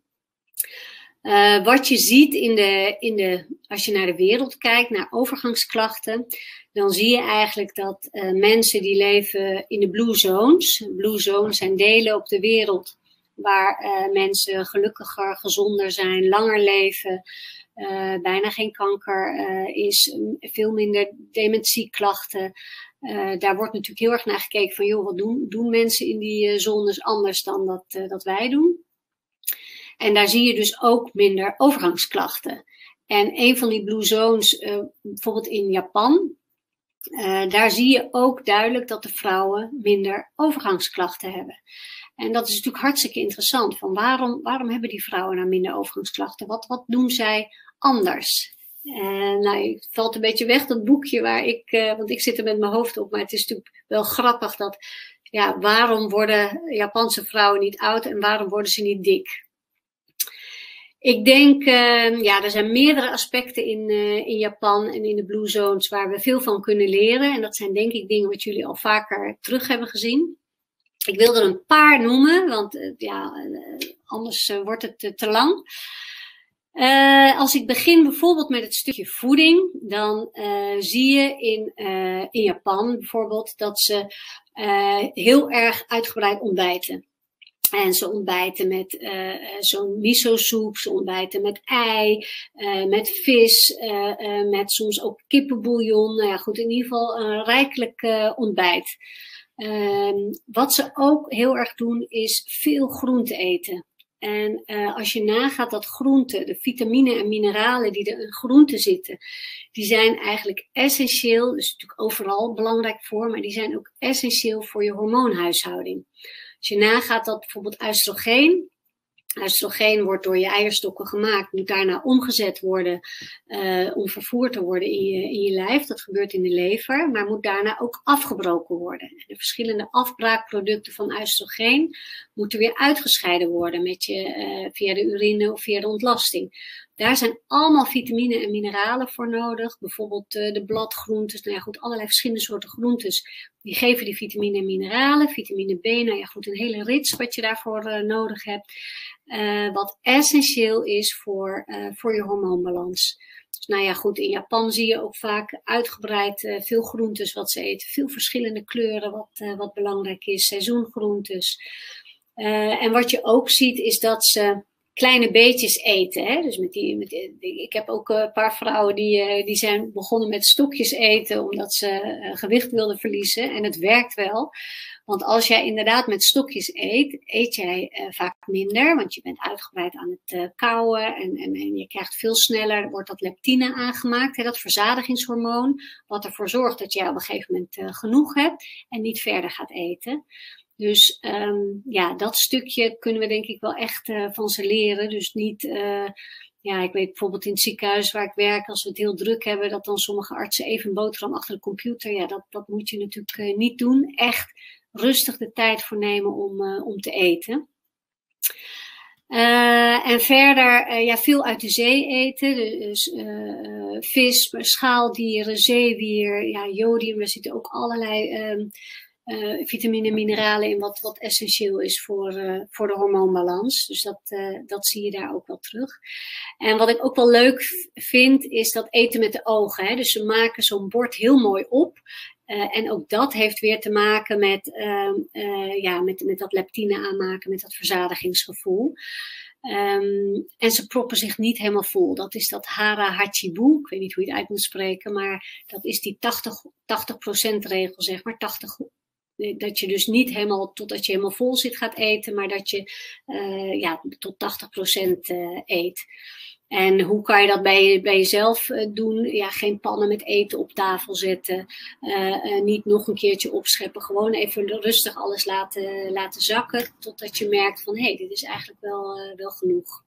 Uh, wat je ziet in de, in de, als je naar de wereld kijkt, naar overgangsklachten, dan zie je eigenlijk dat uh, mensen die leven in de blue zones. Blue zones zijn delen op de wereld waar uh, mensen gelukkiger, gezonder zijn, langer leven, uh, bijna geen kanker uh, is, veel minder dementieklachten. Uh, daar wordt natuurlijk heel erg naar gekeken van, joh, wat doen, doen mensen in die uh, zones anders dan dat, uh, dat wij doen? En daar zie je dus ook minder overgangsklachten. En een van die blue zones, uh, bijvoorbeeld in Japan, uh, daar zie je ook duidelijk dat de vrouwen minder overgangsklachten hebben. En dat is natuurlijk hartstikke interessant. Van waarom, waarom hebben die vrouwen nou minder overgangsklachten? Wat, wat doen zij anders? Uh, nou, het valt een beetje weg, dat boekje waar ik, uh, want ik zit er met mijn hoofd op, maar het is natuurlijk wel grappig dat, ja, waarom worden Japanse vrouwen niet oud en waarom worden ze niet dik? Ik denk, uh, ja, er zijn meerdere aspecten in, uh, in Japan en in de Blue Zones waar we veel van kunnen leren. En dat zijn denk ik dingen wat jullie al vaker terug hebben gezien. Ik wil er een paar noemen, want uh, ja, uh, anders uh, wordt het uh, te lang. Uh, als ik begin bijvoorbeeld met het stukje voeding, dan uh, zie je in, uh, in Japan bijvoorbeeld dat ze uh, heel erg uitgebreid ontbijten. En ze ontbijten met uh, zo'n miso-soep, ze ontbijten met ei, uh, met vis, uh, uh, met soms ook kippenbouillon. Nou ja, goed, in ieder geval een rijkelijk uh, ontbijt. Uh, wat ze ook heel erg doen is veel groente eten. En uh, als je nagaat dat groenten, de vitamine en mineralen die er in groenten zitten, die zijn eigenlijk essentieel, dus natuurlijk overal belangrijk voor, maar die zijn ook essentieel voor je hormoonhuishouding. Als je nagaat dat bijvoorbeeld oestrogeen, oestrogeen wordt door je eierstokken gemaakt, moet daarna omgezet worden uh, om vervoerd te worden in je, in je lijf. Dat gebeurt in de lever, maar moet daarna ook afgebroken worden. En de verschillende afbraakproducten van oestrogeen moeten weer uitgescheiden worden met je, uh, via de urine of via de ontlasting. Daar zijn allemaal vitamine en mineralen voor nodig. Bijvoorbeeld uh, de bladgroentes. Nou ja, goed, allerlei verschillende soorten groentes. Die geven die vitamine en mineralen. Vitamine B, nou ja, goed, een hele rits wat je daarvoor uh, nodig hebt. Uh, wat essentieel is voor, uh, voor je hormoonbalans. Dus nou ja, goed, in Japan zie je ook vaak uitgebreid uh, veel groentes wat ze eten. Veel verschillende kleuren wat, uh, wat belangrijk is. Seizoengroentes. Uh, en wat je ook ziet is dat ze kleine beetjes eten. Hè? Dus met die, met die, ik heb ook een paar vrouwen die, uh, die zijn begonnen met stokjes eten omdat ze uh, gewicht wilden verliezen. En het werkt wel. Want als jij inderdaad met stokjes eet, eet jij uh, vaak minder. Want je bent uitgebreid aan het uh, kauwen en, en, en je krijgt veel sneller, wordt dat leptine aangemaakt. Hè, dat verzadigingshormoon, wat ervoor zorgt dat jij op een gegeven moment uh, genoeg hebt en niet verder gaat eten. Dus um, ja, dat stukje kunnen we denk ik wel echt uh, van ze leren. Dus niet, uh, ja, ik weet bijvoorbeeld in het ziekenhuis waar ik werk, als we het heel druk hebben, dat dan sommige artsen even een boterham achter de computer. Ja, dat, dat moet je natuurlijk uh, niet doen. Echt rustig de tijd voor nemen om, uh, om te eten. Uh, en verder, uh, ja, veel uit de zee eten. Dus uh, vis, schaaldieren, zeewier, ja, jodium. Er zitten ook allerlei um, uh, vitamine en mineralen in wat, wat essentieel is voor, uh, voor de hormoonbalans. Dus dat, uh, dat zie je daar ook wel terug. En wat ik ook wel leuk vind, is dat eten met de ogen. Hè? Dus ze maken zo'n bord heel mooi op. Uh, en ook dat heeft weer te maken met, uh, uh, ja, met, met dat leptine aanmaken, met dat verzadigingsgevoel. Um, en ze proppen zich niet helemaal vol. Dat is dat hara hachibu. Ik weet niet hoe je het uit moet spreken, maar dat is die tachtig procent regel, zeg maar. tachtig, dat je dus niet helemaal totdat je helemaal vol zit gaat eten, maar dat je uh, ja, tot tachtig procent uh, eet. En hoe kan je dat bij, bij jezelf uh, doen? Ja, geen pannen met eten op tafel zetten. Uh, uh, niet nog een keertje opscheppen. Gewoon even rustig alles laten, laten zakken. Totdat je merkt van, hé, hey, dit is eigenlijk wel, uh, wel genoeg.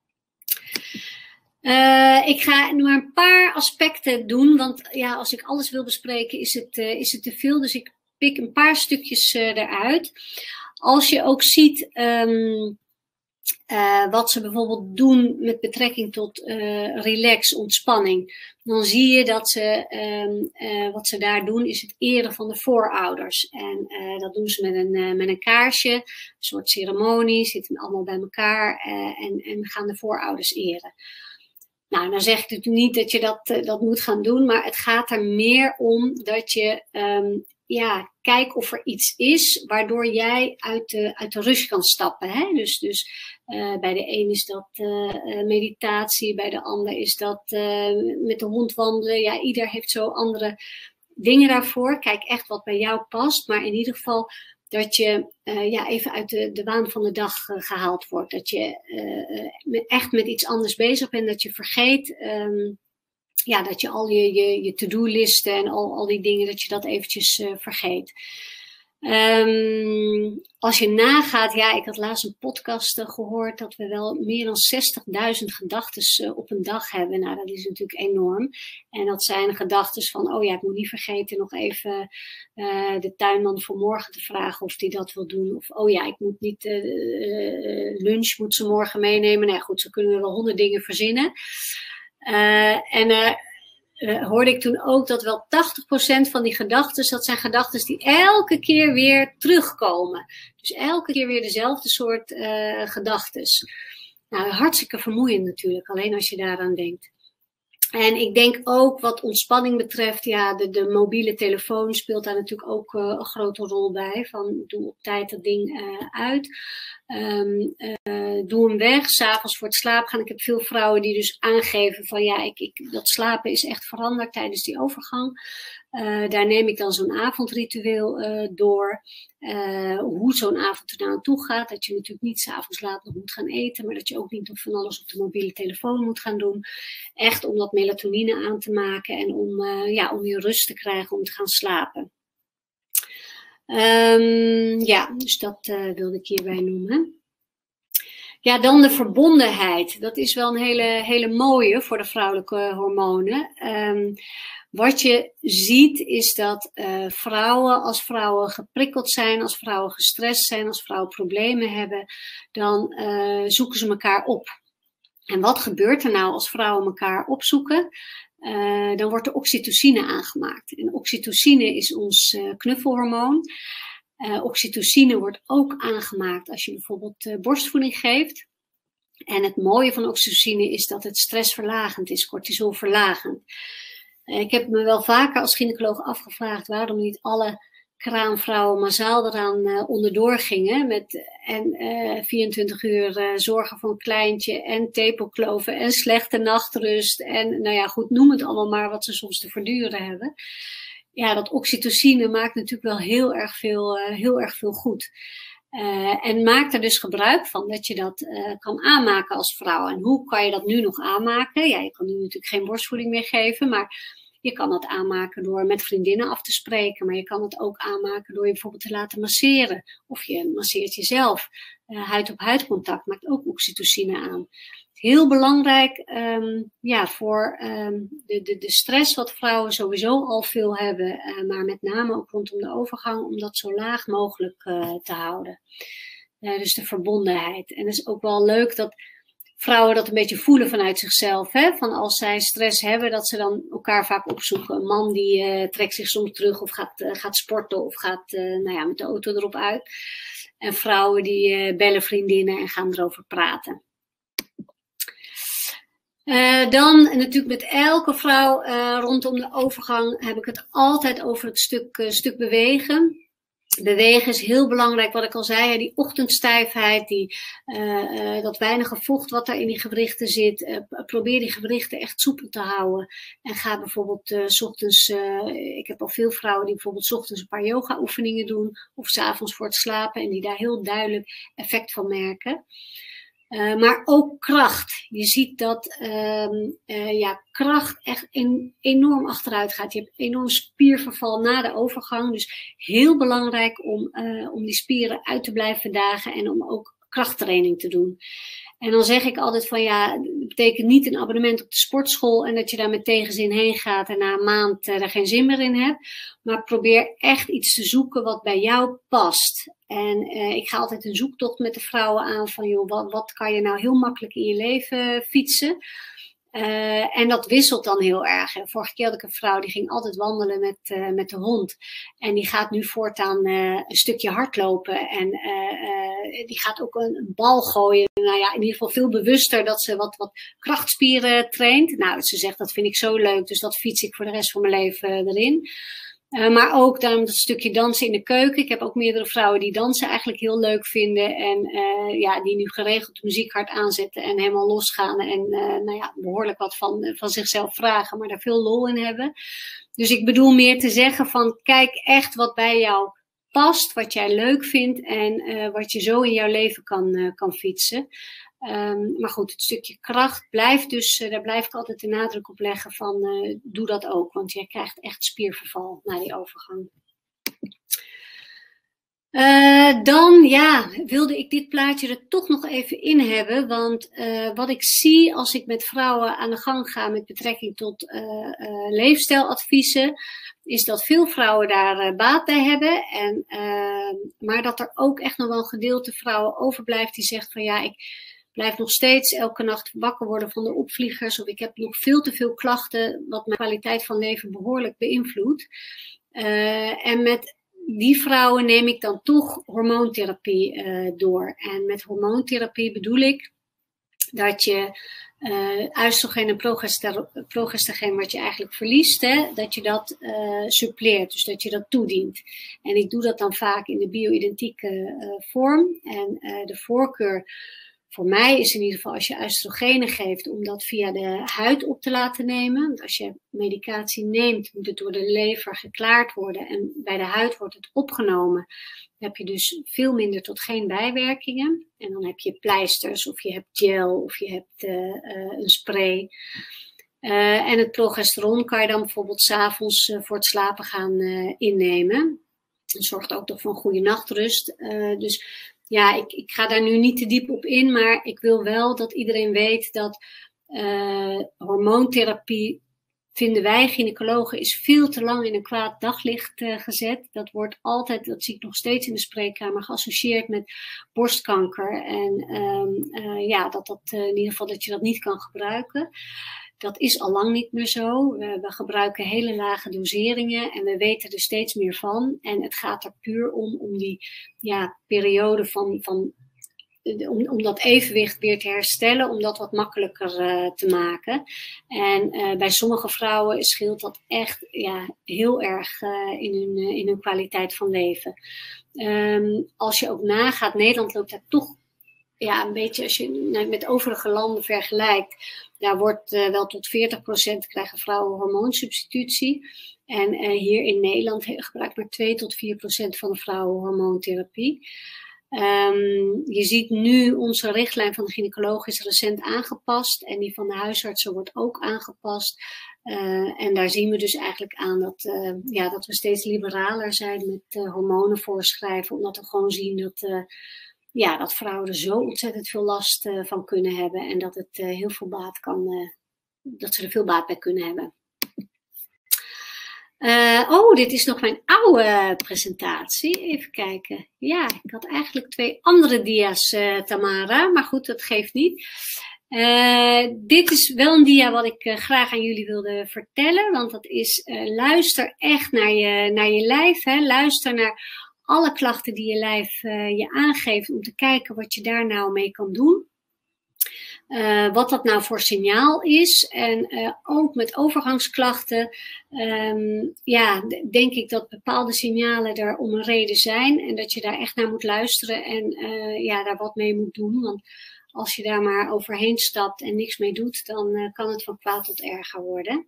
Uh, ik ga nu maar een paar aspecten doen. Want ja, als ik alles wil bespreken is het, uh, is het te veel. Dus ik pik een paar stukjes uh, eruit. Als je ook ziet... Um, Uh, wat ze bijvoorbeeld doen met betrekking tot uh, relax, ontspanning. Dan zie je dat ze, um, uh, wat ze daar doen, is het eren van de voorouders. En uh, dat doen ze met een, uh, met een kaarsje, een soort ceremonie, zitten allemaal bij elkaar uh, en, en gaan de voorouders eren. Nou, dan zeg ik natuurlijk niet dat je dat, uh, dat moet gaan doen, maar het gaat er meer om dat je... Um, Ja, kijk of er iets is waardoor jij uit de, uit de rush kan stappen. Hè? Dus, dus uh, bij de een is dat uh, meditatie, bij de ander is dat uh, met de hond wandelen. Ja, ieder heeft zo andere dingen daarvoor. Kijk echt wat bij jou past. Maar in ieder geval dat je uh, ja, even uit de, de waan van de dag uh, gehaald wordt. Dat je uh, echt met iets anders bezig bent. Dat je vergeet... Um, Ja, dat je al je, je, je to-do-listen en al, al die dingen, dat je dat eventjes uh, vergeet. Um, als je nagaat, ja, ik had laatst een podcast uh, gehoord dat we wel meer dan zestigduizend gedachten uh, op een dag hebben. Nou, dat is natuurlijk enorm. En dat zijn gedachten van, oh ja, ik moet niet vergeten nog even uh, de tuinman voor morgen te vragen of die dat wil doen. Of, oh ja, ik moet niet, uh, uh, lunch moet ze morgen meenemen. Nou goed, zo kunnen we wel honderd dingen verzinnen. Uh, en uh, uh, hoorde ik toen ook dat wel tachtig procent van die gedachten, dat zijn gedachten die elke keer weer terugkomen. Dus elke keer weer dezelfde soort uh, gedachten. Nou, hartstikke vermoeiend natuurlijk, alleen als je daaraan denkt. En ik denk ook wat ontspanning betreft, ja, de, de mobiele telefoon speelt daar natuurlijk ook uh, een grote rol bij. Van doe op tijd dat ding uh, uit. Um, uh, doe hem weg, 's avonds voor het slapen gaan. Ik heb veel vrouwen die dus aangeven van ja, ik, ik, dat slapen is echt veranderd tijdens die overgang. Uh, daar neem ik dan zo'n avondritueel uh, door. Uh, hoe zo'n avond er aan toe gaat. Dat je natuurlijk niet 's avonds laat nog moet gaan eten. Maar dat je ook niet nog van alles op de mobiele telefoon moet gaan doen. Echt om dat melatonine aan te maken. En om, uh, ja, om je rust te krijgen om te gaan slapen. Um, ja, dus dat uh, wilde ik hierbij noemen. Ja, dan de verbondenheid. Dat is wel een hele, hele mooie voor de vrouwelijke hormonen. Um, wat je ziet is dat uh, vrouwen, als vrouwen geprikkeld zijn, als vrouwen gestrest zijn, als vrouwen problemen hebben, dan uh, zoeken ze elkaar op. En wat gebeurt er nou als vrouwen elkaar opzoeken? Uh, dan wordt er oxytocine aangemaakt. En oxytocine is ons uh, knuffelhormoon. Uh, oxytocine wordt ook aangemaakt als je bijvoorbeeld uh, borstvoeding geeft. En het mooie van oxytocine is dat het stressverlagend is, cortisolverlagend. Uh, ik heb me wel vaker als gynaecoloog afgevraagd waarom niet alle kraamvrouwen massaal eraan uh, onderdoor gingen. Met, en uh, vierentwintig uur uh, zorgen voor een kleintje en tepelkloven en slechte nachtrust. En nou ja, goed, noem het allemaal maar wat ze soms te verduren hebben. Ja, dat oxytocine maakt natuurlijk wel heel erg veel, uh, heel erg veel goed. Uh, en maak er dus gebruik van dat je dat uh, kan aanmaken als vrouw. En hoe kan je dat nu nog aanmaken? Ja, je kan nu natuurlijk geen borstvoeding meer geven, maar je kan dat aanmaken door met vriendinnen af te spreken. Maar je kan het ook aanmaken door je bijvoorbeeld te laten masseren. Of je masseert jezelf. Uh, huid-op-huid contact maakt ook oxytocine aan. Heel belangrijk um, ja, voor um, de, de, de stress wat vrouwen sowieso al veel hebben. Uh, maar met name ook rondom de overgang om dat zo laag mogelijk uh, te houden. Uh, dus de verbondenheid. En het is ook wel leuk dat vrouwen dat een beetje voelen vanuit zichzelf. Hè? Van als zij stress hebben, dat ze dan elkaar vaak opzoeken. Een man die uh, trekt zich soms terug of gaat, uh, gaat sporten of gaat uh, nou ja, met de auto erop uit. En vrouwen die uh, bellen vriendinnen en gaan erover praten. Uh, dan natuurlijk met elke vrouw uh, rondom de overgang heb ik het altijd over het stuk, uh, stuk bewegen. Bewegen is heel belangrijk, wat ik al zei, die ochtendstijfheid, die, uh, uh, dat weinige vocht wat daar in die gewrichten zit. Uh, probeer die gewrichten echt soepel te houden. En ga bijvoorbeeld uh, 's ochtends, uh, ik heb al veel vrouwen die bijvoorbeeld 's ochtends een paar yoga oefeningen doen. Of 's avonds voor het slapen en die daar heel duidelijk effect van merken. Uh, maar ook kracht. Je ziet dat um, uh, ja, kracht echt in, enorm achteruit gaat. Je hebt enorm spierverval na de overgang. Dus heel belangrijk om, uh, om die spieren uit te blijven dagen en om ook krachttraining te doen. En dan zeg ik altijd van ja, het betekent niet een abonnement op de sportschool en dat je daar met tegenzin heen gaat en na een maand uh, er geen zin meer in hebt. Maar probeer echt iets te zoeken wat bij jou past. En uh, ik ga altijd een zoektocht met de vrouwen aan van joh, wat, wat kan je nou heel makkelijk in je leven fietsen. Uh, en dat wisselt dan heel erg. Vorige keer had ik een vrouw die ging altijd wandelen met, uh, met de hond. En die gaat nu voortaan uh, een stukje hardlopen. En uh, uh, die gaat ook een, een bal gooien. Nou ja, in ieder geval veel bewuster dat ze wat, wat krachtspieren traint. Nou, ze zegt dat vind ik zo leuk. Dus dat fiets ik voor de rest van mijn leven erin. Uh, maar ook dan dat stukje dansen in de keuken. Ik heb ook meerdere vrouwen die dansen eigenlijk heel leuk vinden. En uh, ja, die nu geregeld de muziek hard aanzetten en helemaal losgaan. En uh, nou ja, behoorlijk wat van, van zichzelf vragen, maar daar veel lol in hebben. Dus ik bedoel meer te zeggen van kijk echt wat bij jou past, wat jij leuk vindt en uh, wat je zo in jouw leven kan, uh, kan fietsen. Um, maar goed, het stukje kracht blijft dus, uh, daar blijf ik altijd de nadruk op leggen van uh, doe dat ook, want jij krijgt echt spierverval na die overgang. Uh, dan ja, wilde ik dit plaatje er toch nog even in hebben, want uh, wat ik zie als ik met vrouwen aan de gang ga met betrekking tot uh, uh, leefstijladviezen, is dat veel vrouwen daar uh, baat bij hebben, en, uh, maar dat er ook echt nog wel een gedeelte vrouwen overblijft die zegt van ja, ik blijf nog steeds elke nacht wakker worden van de opvliegers, of ik heb nog veel te veel klachten wat mijn kwaliteit van leven behoorlijk beïnvloedt. Uh, en met die vrouwen neem ik dan toch hormoontherapie uh, door. En met hormoontherapie bedoel ik dat je uh, oestrogeen en progestageen wat je eigenlijk verliest, hè, dat je dat uh, suppleert, dus dat je dat toedient. En ik doe dat dan vaak in de bio-identieke uh, vorm. En uh, de voorkeur voor mij is in ieder geval als je oestrogenen geeft om dat via de huid op te laten nemen. Want als je medicatie neemt, moet het door de lever geklaard worden. En bij de huid wordt het opgenomen. Dan heb je dus veel minder tot geen bijwerkingen. En dan heb je pleisters of je hebt gel of je hebt uh, uh, een spray. Uh, en het progesteron kan je dan bijvoorbeeld 's avonds uh, voor het slapen gaan uh, innemen. Dat zorgt ook toch voor een goede nachtrust. Uh, dus ja, ik, ik ga daar nu niet te diep op in, maar ik wil wel dat iedereen weet dat uh, hormoontherapie vinden wij, gynaecologen, is veel te lang in een kwaad daglicht uh, gezet. Dat wordt altijd, dat zie ik nog steeds in de spreekkamer, geassocieerd met borstkanker. En um, uh, ja, dat dat uh, in ieder geval dat je dat niet kan gebruiken. Dat is al lang niet meer zo. We, we gebruiken hele lage doseringen en we weten er steeds meer van. En het gaat er puur om, om die ja, periode van, van om, om dat evenwicht weer te herstellen, om dat wat makkelijker uh, te maken. En uh, bij sommige vrouwen scheelt dat echt ja, heel erg uh, in, hun, uh, in hun kwaliteit van leven. Um, als je ook nagaat, Nederland loopt daar toch ja, een beetje, als je met overige landen vergelijkt, daar wordt uh, wel tot veertig procent krijgen vrouwen hormoonsubstitutie. En uh, hier in Nederland gebruikt maar twee tot vier procent van de vrouwen hormoontherapie. Um, je ziet nu, onze richtlijn van de gynaecoloog is recent aangepast. En die van de huisartsen wordt ook aangepast. Uh, en daar zien we dus eigenlijk aan dat, uh, ja, dat we steeds liberaler zijn met uh, hormonen voorschrijven. Omdat we gewoon zien dat... Uh, Ja, dat vrouwen er zo ontzettend veel last uh, van kunnen hebben. En dat het uh, heel veel baat kan, uh, dat ze er veel baat bij kunnen hebben. Uh, oh, dit is nog mijn oude presentatie. Even kijken. Ja, ik had eigenlijk twee andere dia's, uh, Tamara. Maar goed, dat geeft niet. Uh, dit is wel een dia wat ik uh, graag aan jullie wilde vertellen. Want dat is, uh, luister echt naar je, naar je lijf. Hè. Luister naar alle klachten die je lijf uh, je aangeeft, om te kijken wat je daar nou mee kan doen. Uh, wat dat nou voor signaal is. En uh, ook met overgangsklachten, um, ja, denk ik dat bepaalde signalen er om een reden zijn. En dat je daar echt naar moet luisteren en uh, ja, daar wat mee moet doen. Want als je daar maar overheen stapt en niks mee doet, dan uh, kan het van kwaad tot erger worden.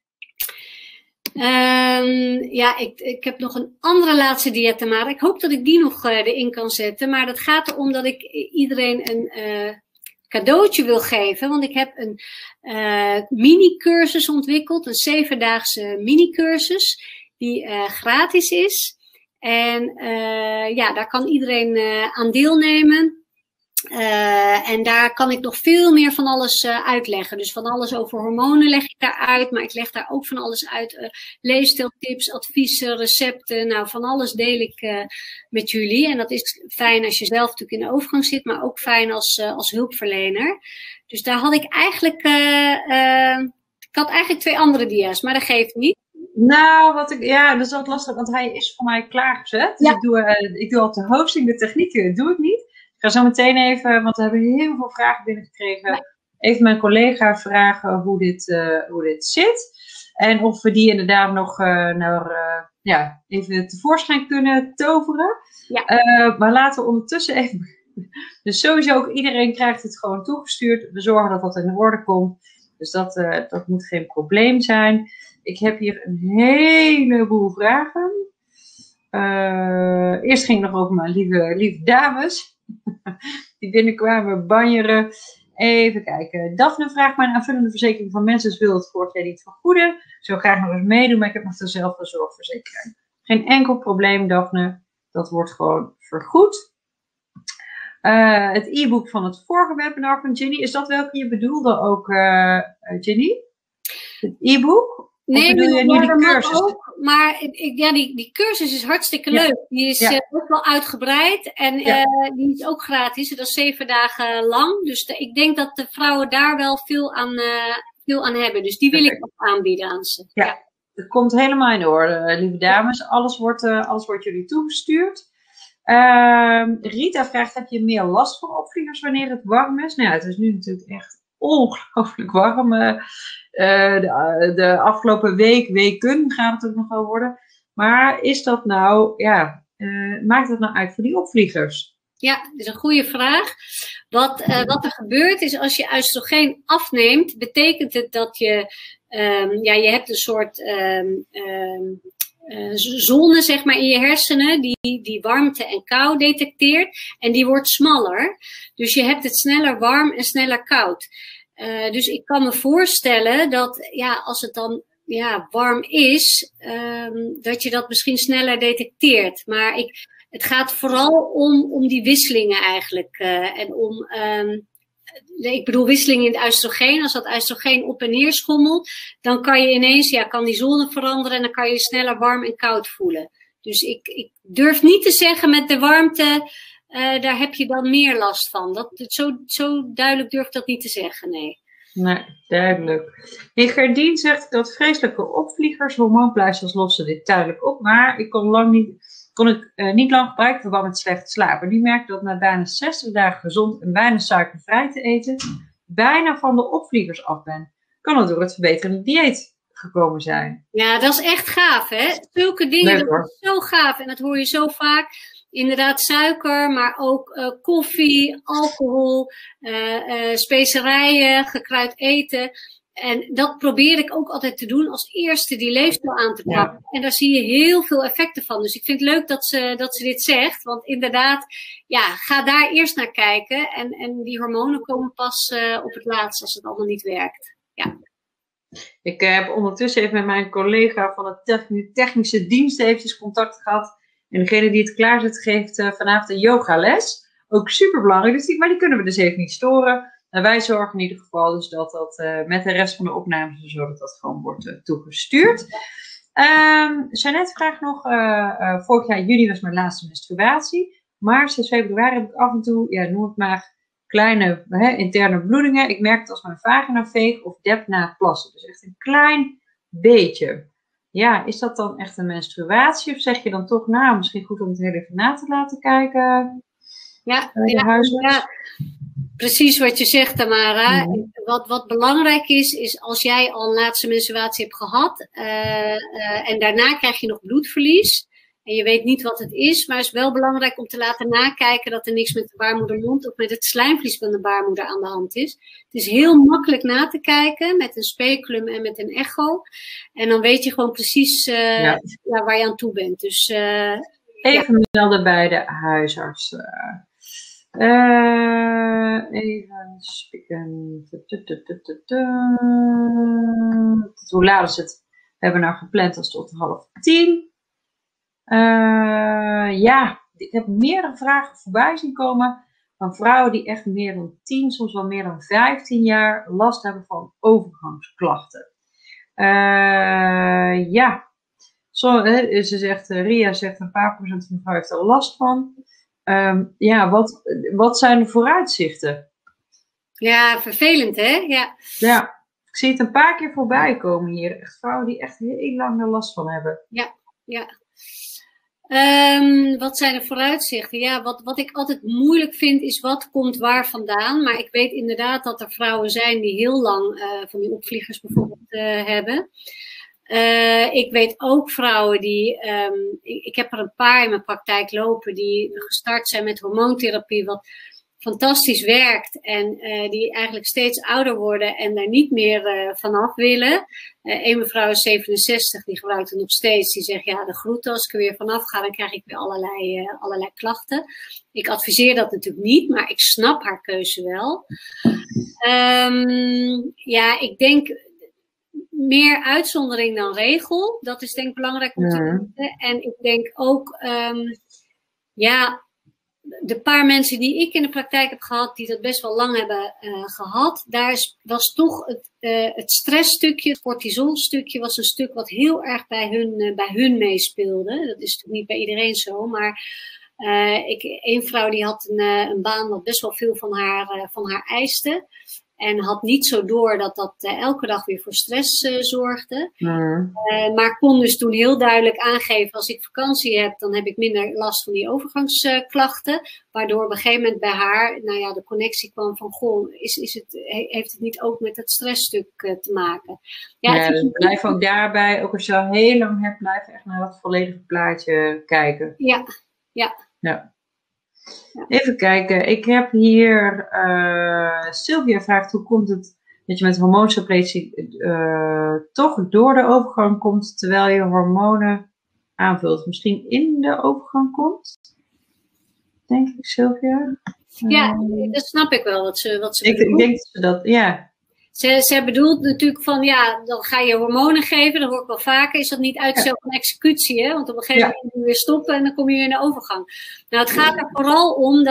Um, ja, ik, ik heb nog een andere laatste dia, Tamara. Ik hoop dat ik die nog uh, erin kan zetten. Maar dat gaat erom dat ik iedereen een uh, cadeautje wil geven. Want ik heb een uh, mini-cursus ontwikkeld. Een zevendaagse mini-cursus. Die uh, gratis is. En uh, ja, daar kan iedereen uh, aan deelnemen. Uh, en daar kan ik nog veel meer van alles uh, uitleggen. Dus van alles over hormonen leg ik daar uit. Maar ik leg daar ook van alles uit. Uh, leefstijltips, adviezen, recepten. Nou, van alles deel ik uh, met jullie. En dat is fijn als je zelf natuurlijk in de overgang zit. Maar ook fijn als, uh, als hulpverlener. Dus daar had ik eigenlijk... Uh, uh, ik had eigenlijk twee andere dia's. Maar dat geeft niet. Nou, wat ik, ja, dat is wat lastig. Want hij is voor mij klaargezet. Dus Ja. ik, doe, uh, ik doe op de hosting, de techniek doe ik niet. Ik ga zo meteen even, want we hebben heel veel vragen binnengekregen. Nee. Even mijn collega vragen hoe dit, uh, hoe dit zit. En of we die inderdaad nog uh, naar, uh, ja, even tevoorschijn kunnen toveren. Ja. Uh, maar laten we ondertussen even... Dus sowieso ook iedereen krijgt het gewoon toegestuurd. We zorgen dat dat in orde komt. Dus dat, uh, dat moet geen probleem zijn. Ik heb hier een heleboel vragen. Uh, eerst ging het nog over mijn lieve, lieve dames. Die binnenkwamen banjeren. Even kijken. Daphne vraagt: mijn aanvullende verzekering van mensen wil het vorig jaar niet vergoeden. Ik zou graag nog eens meedoen, maar ik heb nog dezelfde zorgverzekering. Geen enkel probleem, Daphne. Dat wordt gewoon vergoed. Uh, het e-book van het vorige webinar van Ginny. Is dat welke je bedoelde ook, uh, Ginny? Het e-book? Nee, bedoel je nu die cursus? Ook, maar ik, ja, die, die cursus is hartstikke leuk. Ja. Die is ja. uh, ook wel uitgebreid en ja. uh, die is ook gratis. Dat is zeven dagen lang. Dus de, ik denk dat de vrouwen daar wel veel aan, uh, veel aan hebben. Dus die wil okay. ik ook aanbieden aan ze. Ja, ja. Dat komt helemaal in orde, lieve dames. Alles wordt, uh, alles wordt jullie toegestuurd. Uh, Rita vraagt: heb je meer last van opvliegers wanneer het warm is? Nou ja, het is nu natuurlijk echt ongelooflijk warm. Uh, de, de afgelopen week, weken gaat het ook nog wel worden. Maar is dat nou, ja, uh, maakt het nou uit voor die opvliegers? Ja, dat is een goede vraag. Wat, uh, wat er gebeurt is, als je oestrogeen afneemt, betekent het dat je, um, ja, je hebt een soort um, um, uh, zone, zeg maar, in je hersenen, die, die warmte en kou detecteert. En die wordt smaller. Dus je hebt het sneller warm en sneller koud. Uh, dus ik kan me voorstellen dat, ja, als het dan ja, warm is, um, dat je dat misschien sneller detecteert. Maar ik, het gaat vooral om, om die wisselingen eigenlijk. Uh, en om, um, ik bedoel wisseling in het oestrogeen, als dat oestrogeen op en neer schommelt, dan kan je ineens, ja, kan die zone veranderen en dan kan je je sneller warm en koud voelen. Dus ik, ik durf niet te zeggen met de warmte, uh, daar heb je dan meer last van. Dat, zo, zo duidelijk durf ik dat niet te zeggen, nee. Nee, duidelijk. Hey, Gerdien zegt dat vreselijke opvliegers, hormoonpleisters lossen dit duidelijk op, maar ik kon, lang niet, kon ik uh, niet lang gebruiken verband met slecht slapen. Die merkte dat na bijna zestig dagen gezond en bijna suikervrij te eten, bijna van de opvliegers af ben. Kan het door het verbeterende dieet gekomen zijn? Ja, dat is echt gaaf, hè? Zulke dingen, Leuk, dat is zo gaaf en dat hoor je zo vaak. Inderdaad suiker, maar ook uh, koffie, alcohol, uh, uh, specerijen, gekruid eten. En dat probeer ik ook altijd te doen als eerste die leefstijl aan te pakken. Ja. En daar zie je heel veel effecten van. Dus ik vind het leuk dat ze, dat ze dit zegt. Want inderdaad, ja, ga daar eerst naar kijken. En, en die hormonen komen pas uh, op het laatst als het allemaal niet werkt. Ja. Ik uh, heb ondertussen even met mijn collega van de technische dienst eventjes contact gehad. En degene die het klaarzet geeft uh, vanavond een yogales. Ook super belangrijk. Dus die, maar die kunnen we dus even niet storen. En wij zorgen in ieder geval dus dat dat uh, met de rest van de opnames, zodat dat gewoon wordt uh, toegestuurd. Um, Jeannette vraagt nog, uh, uh, vorig jaar juni was mijn laatste menstruatie. Maar sinds februari heb ik af en toe, ja, noem het maar, kleine hè, interne bloedingen. Ik merk het als mijn vagina veeg of dep na het plassen. Dus echt een klein beetje. Ja, is dat dan echt een menstruatie? Of zeg je dan toch, nou, misschien goed om het heel even na te laten kijken? Ja, ja, ja, precies wat je zegt, Tamara. Mm. Wat, wat belangrijk is, is als jij al een laatste menstruatie hebt gehad uh, uh, en daarna krijg je nog bloedverlies en je weet niet wat het is, maar het is wel belangrijk om te laten nakijken dat er niks met de baarmoedermond of met het slijmvlies van de baarmoeder aan de hand is. Het is heel makkelijk na te kijken met een speculum en met een echo. En dan weet je gewoon precies uh, ja. Ja, waar je aan toe bent. Dus, uh, even ja. melden bij de huisarts. Uh, even spieken. Hoe laat is het? We hebben nou gepland als tot half tien. Uh, ja, ik heb meerdere vragen voorbij zien komen van vrouwen die echt meer dan tien, soms wel meer dan vijftien jaar last hebben van overgangsklachten. Uh, ja, Zo, hè, ze zegt, Ria zegt een paar procent van de vrouwen heeft er last van. Um, ja, wat, wat zijn de vooruitzichten? Ja, vervelend hè? Ja. Ja, ik zie het een paar keer voorbij komen hier. Echt vrouwen die echt heel lang er last van hebben. Ja, ja. Um, wat zijn de vooruitzichten? Ja, wat, wat ik altijd moeilijk vind is wat komt waar vandaan. Maar ik weet inderdaad dat er vrouwen zijn die heel lang uh, van die opvliegers bijvoorbeeld uh, hebben. Uh, ik weet ook vrouwen die, um, ik, ik heb er een paar in mijn praktijk lopen die gestart zijn met hormoontherapie, wat fantastisch werkt en uh, die eigenlijk steeds ouder worden en daar niet meer uh, vanaf willen. Uh, een mevrouw is zevenenzestig, die gebruikt het nog steeds. Die zegt, ja, de groeten, als ik er weer vanaf ga, dan krijg ik weer allerlei, uh, allerlei klachten. Ik adviseer dat natuurlijk niet, maar ik snap haar keuze wel. Um, ja, ik denk meer uitzondering dan regel. Dat is denk ik belangrijk om te weten. Ja. En ik denk ook, um, ja, de paar mensen die ik in de praktijk heb gehad, die dat best wel lang hebben uh, gehad, daar is, was toch het, uh, het stressstukje, het cortisolstukje, was een stuk wat heel erg bij hun, uh, bij hun meespeelde. Dat is natuurlijk niet bij iedereen zo, maar uh, ik, een vrouw die had een, uh, een baan wat best wel veel van haar, uh, van haar eiste. En had niet zo door dat dat uh, elke dag weer voor stress uh, zorgde. Mm. Uh, maar kon dus toen heel duidelijk aangeven, als ik vakantie heb, dan heb ik minder last van die overgangsklachten. Uh, waardoor op een gegeven moment bij haar, nou ja, de connectie kwam van, goh, is, is het, he, heeft het niet ook met het stressstuk uh, te maken? Ja, ja dus blijf ook daarbij, ook als je al heel lang hebt, blijf echt naar dat volledige plaatje kijken. Ja, ja. Ja. Even kijken, ik heb hier, uh, Sylvia vraagt hoe komt het dat je met hormoonsuppletie uh, toch door de overgang komt terwijl je hormonen aanvult. Misschien in de overgang komt? Denk ik, Sylvia. Ja, uh, dat snap ik wel. Wat ze, wat ze ik, ik denk dat ze dat, ja. Ze, ze bedoelt natuurlijk van, ja, dan ga je hormonen geven, dat hoor ik wel vaker. Is dat niet uitstel van executie, hè? Want op een gegeven moment moet je weer stoppen en dan kom je in de overgang. Nou, het gaat er vooral om dat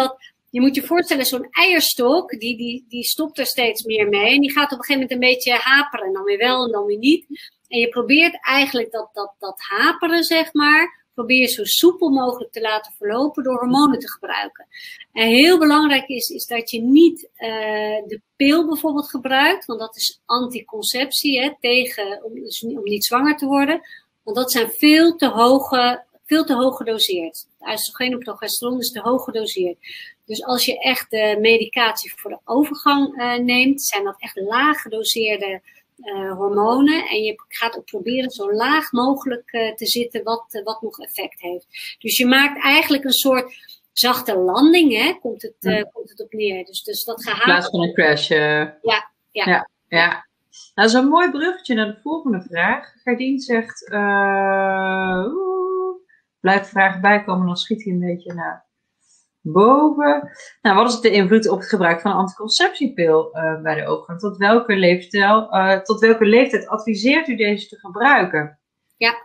je moet je voorstellen, zo'n eierstok, die, die, die stopt er steeds meer mee. En die gaat op een gegeven moment een beetje haperen. En dan weer wel en dan weer niet. En je probeert eigenlijk dat, dat, dat haperen, zeg maar, probeer je zo soepel mogelijk te laten verlopen door hormonen te gebruiken. En heel belangrijk is, is dat je niet uh, de pil bijvoorbeeld gebruikt. Want dat is anticonceptie, hè, tegen, om, dus om niet zwanger te worden. Want dat zijn veel te hoge, veel te hoog gedoseerd. Het oestrogeen en progesteron is te hoog gedoseerd. Dus als je echt de medicatie voor de overgang uh, neemt, zijn dat echt laag gedoseerde uh, hormonen. En je gaat ook proberen zo laag mogelijk uh, te zitten wat, uh, wat nog effect heeft. Dus je maakt eigenlijk een soort zachte landing, hè, komt het, uh, komt het op neer. Dus, dus dat gehaald. In plaats van een crash. Uh... Ja, ja. ja, ja. Nou, dat is een mooi bruggetje naar de volgende vraag. Gerdien zegt, uh, oeh, blijft vragen bijkomen, dan schiet hij een beetje naar boven. Nou, wat is de invloed op het gebruik van een anticonceptiepil uh, bij de overgang? Tot welke leefstijl, uh, tot welke leeftijd adviseert u deze te gebruiken? Ja.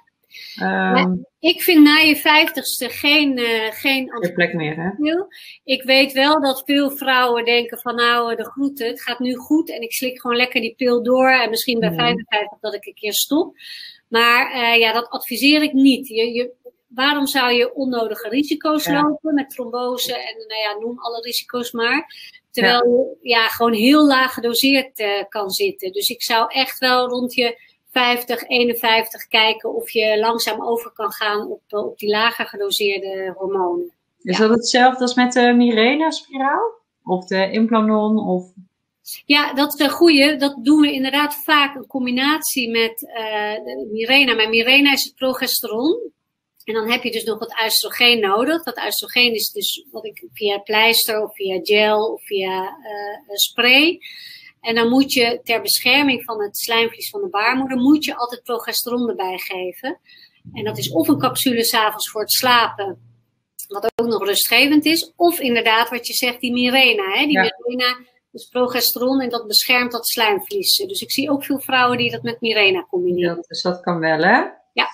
Um, ik vind na je vijftigste geen, uh, geen anticonceptiepil. Plek meer, hè? Ik weet wel dat veel vrouwen denken van nou, de groeten, het gaat nu goed en ik slik gewoon lekker die pil door en misschien bij mm. vijfenvijftig dat ik een keer stop. Maar uh, ja, dat adviseer ik niet. Je, je, waarom zou je onnodige risico's ja. lopen met trombose en nou ja, noem alle risico's maar. Terwijl ja. je ja, gewoon heel laag gedoseerd uh, kan zitten. Dus ik zou echt wel rond je vijftig, eenenvijftig kijken of je langzaam over kan gaan op, uh, op die lager gedoseerde hormonen. Is ja. dat hetzelfde als met de Mirena-spiraal? Of de Implanon? Of... Ja, dat is een goeie. Dat doen we inderdaad vaak een combinatie met uh, de Mirena. Maar Mirena is het progesteron. En dan heb je dus nog wat oestrogeen nodig. Dat oestrogeen is dus wat ik via pleister of via gel of via uh, spray. En dan moet je ter bescherming van het slijmvlies van de baarmoeder, moet je altijd progesteron erbij geven. En dat is of een capsule 's avonds voor het slapen, wat ook nog rustgevend is. Of inderdaad wat je zegt, die Mirena. Hè? Die ja. Mirena is progesteron en dat beschermt dat slijmvlies. Dus ik zie ook veel vrouwen die dat met Mirena combineren. Ja, dus dat kan wel, hè? Ja.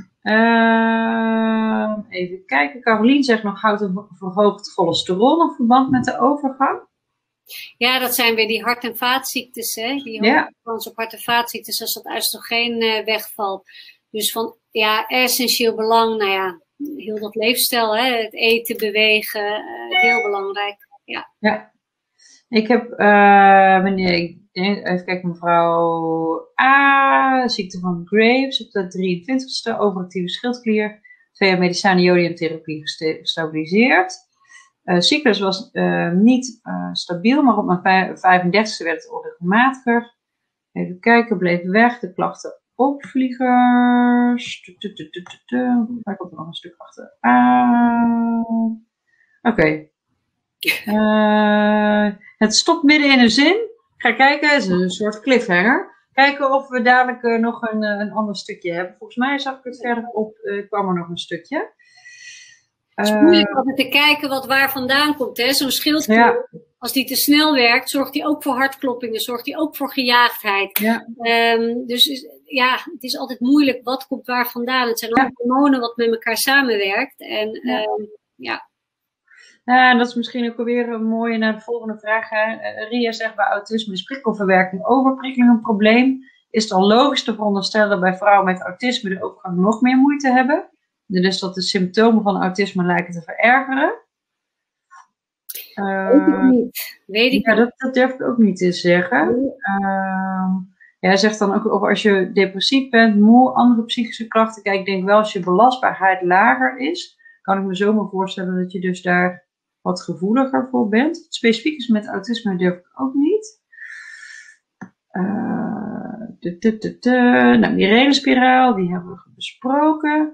Uh, even kijken. Carolien zegt nog, houdt een verhoogd cholesterol in verband met de overgang? Ja, dat zijn weer die hart- en vaatziektes, hè? Die ja. kans op hart- en vaatziektes als dat oestrogeen uh, wegvalt. Dus van, ja, essentieel belang, nou ja, heel dat leefstijl, hè? Het eten, bewegen, uh, heel belangrijk, ja. Ja. Ik heb, uh, meneer, ik denk, even kijken, mevrouw A, ziekte van Graves op de drieëntwintigste, overactieve schildklier, twee jaar medicijnen, jodiumtherapie gestabiliseerd. Uh, cyclus was uh, niet uh, stabiel, maar op mijn vijfendertigste werd het onregelmatiger. Even kijken, bleef weg, de klachten opvliegers. Daar komt er nog een stuk achter. Ah. Oké. Okay. Uh, het stopt midden in een zin. Ga kijken, het is een soort cliffhanger. Kijken of we dadelijk uh, nog een, uh, een ander stukje hebben. Volgens mij zag ik het verder op, uh, kwam er nog een stukje. Het is moeilijk altijd te kijken wat waar vandaan komt. Hè? Zo'n schildklier, ja. Als die te snel werkt, zorgt die ook voor hartkloppingen, zorgt die ook voor gejaagdheid. Ja. Um, dus ja, het is altijd moeilijk wat komt waar vandaan. Het zijn allemaal hormonen wat met elkaar samenwerkt. En ja. Um, ja. Ja, en dat is misschien ook alweer een mooie naar de volgende vraag. Hè. Ria zegt, bij autisme is prikkelverwerking overprikkeling een probleem. Is het dan logisch te veronderstellen dat bij vrouwen met autisme de overgang nog meer moeite hebben? Dus dat de symptomen van autisme lijken te verergeren. Uh, Weet ik niet. Weet ik ja, dat, dat durf ik ook niet te zeggen. Uh, ja, hij zegt dan ook over als je depressief bent, moe, andere psychische klachten. Kijk, ik denk wel als je belastbaarheid lager is, kan ik me zomaar voorstellen dat je dus daar wat gevoeliger voor bent. Het specifiek is met autisme durf ik ook niet. Uh, de, de, de, de. Nou, die Mirena-spiraal, die hebben we besproken.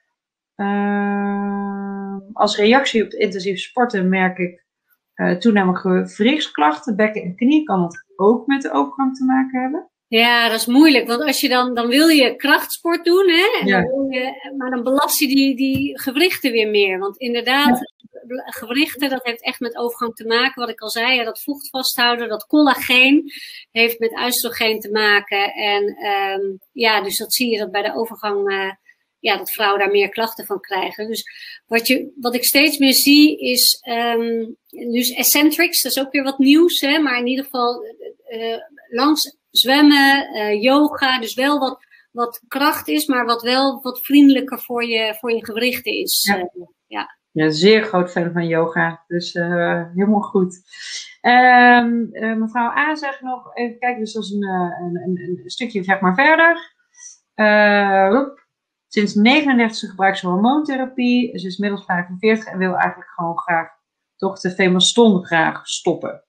Uh, als reactie op de intensieve sporten merk ik uh, toename gewrichtsklachten, bekken en knie. Kan dat ook met de overgang te maken hebben? Ja, dat is moeilijk, want als je dan, dan wil je krachtsport doen, hè? En ja. dan wil je, maar dan belast je die, die gewrichten weer meer. Want inderdaad, ja. gewrichten, dat heeft echt met overgang te maken. Wat ik al zei, ja, dat vocht vasthouden, dat collageen heeft met oestrogeen te maken. En um, ja, dus dat zie je dat bij de overgang uh, ja, dat vrouwen daar meer klachten van krijgen. Dus wat, je, wat ik steeds meer zie is, um, dus eccentrics, dat is ook weer wat nieuws, hè, maar in ieder geval uh, langs zwemmen, uh, yoga, dus wel wat, wat kracht is, maar wat wel wat vriendelijker voor je, voor je gewrichten is. Ja. Uh, ja. Ja, zeer groot fan van yoga, dus uh, helemaal goed. Um, uh, mevrouw A zegt nog, even kijken, dus dat is een, een, een, een stukje zeg maar verder. Uh, sinds negenendertig gebruikt ze hormoontherapie, ze is inmiddels vijfenveertig en wil eigenlijk gewoon graag toch de Femaston graag stoppen.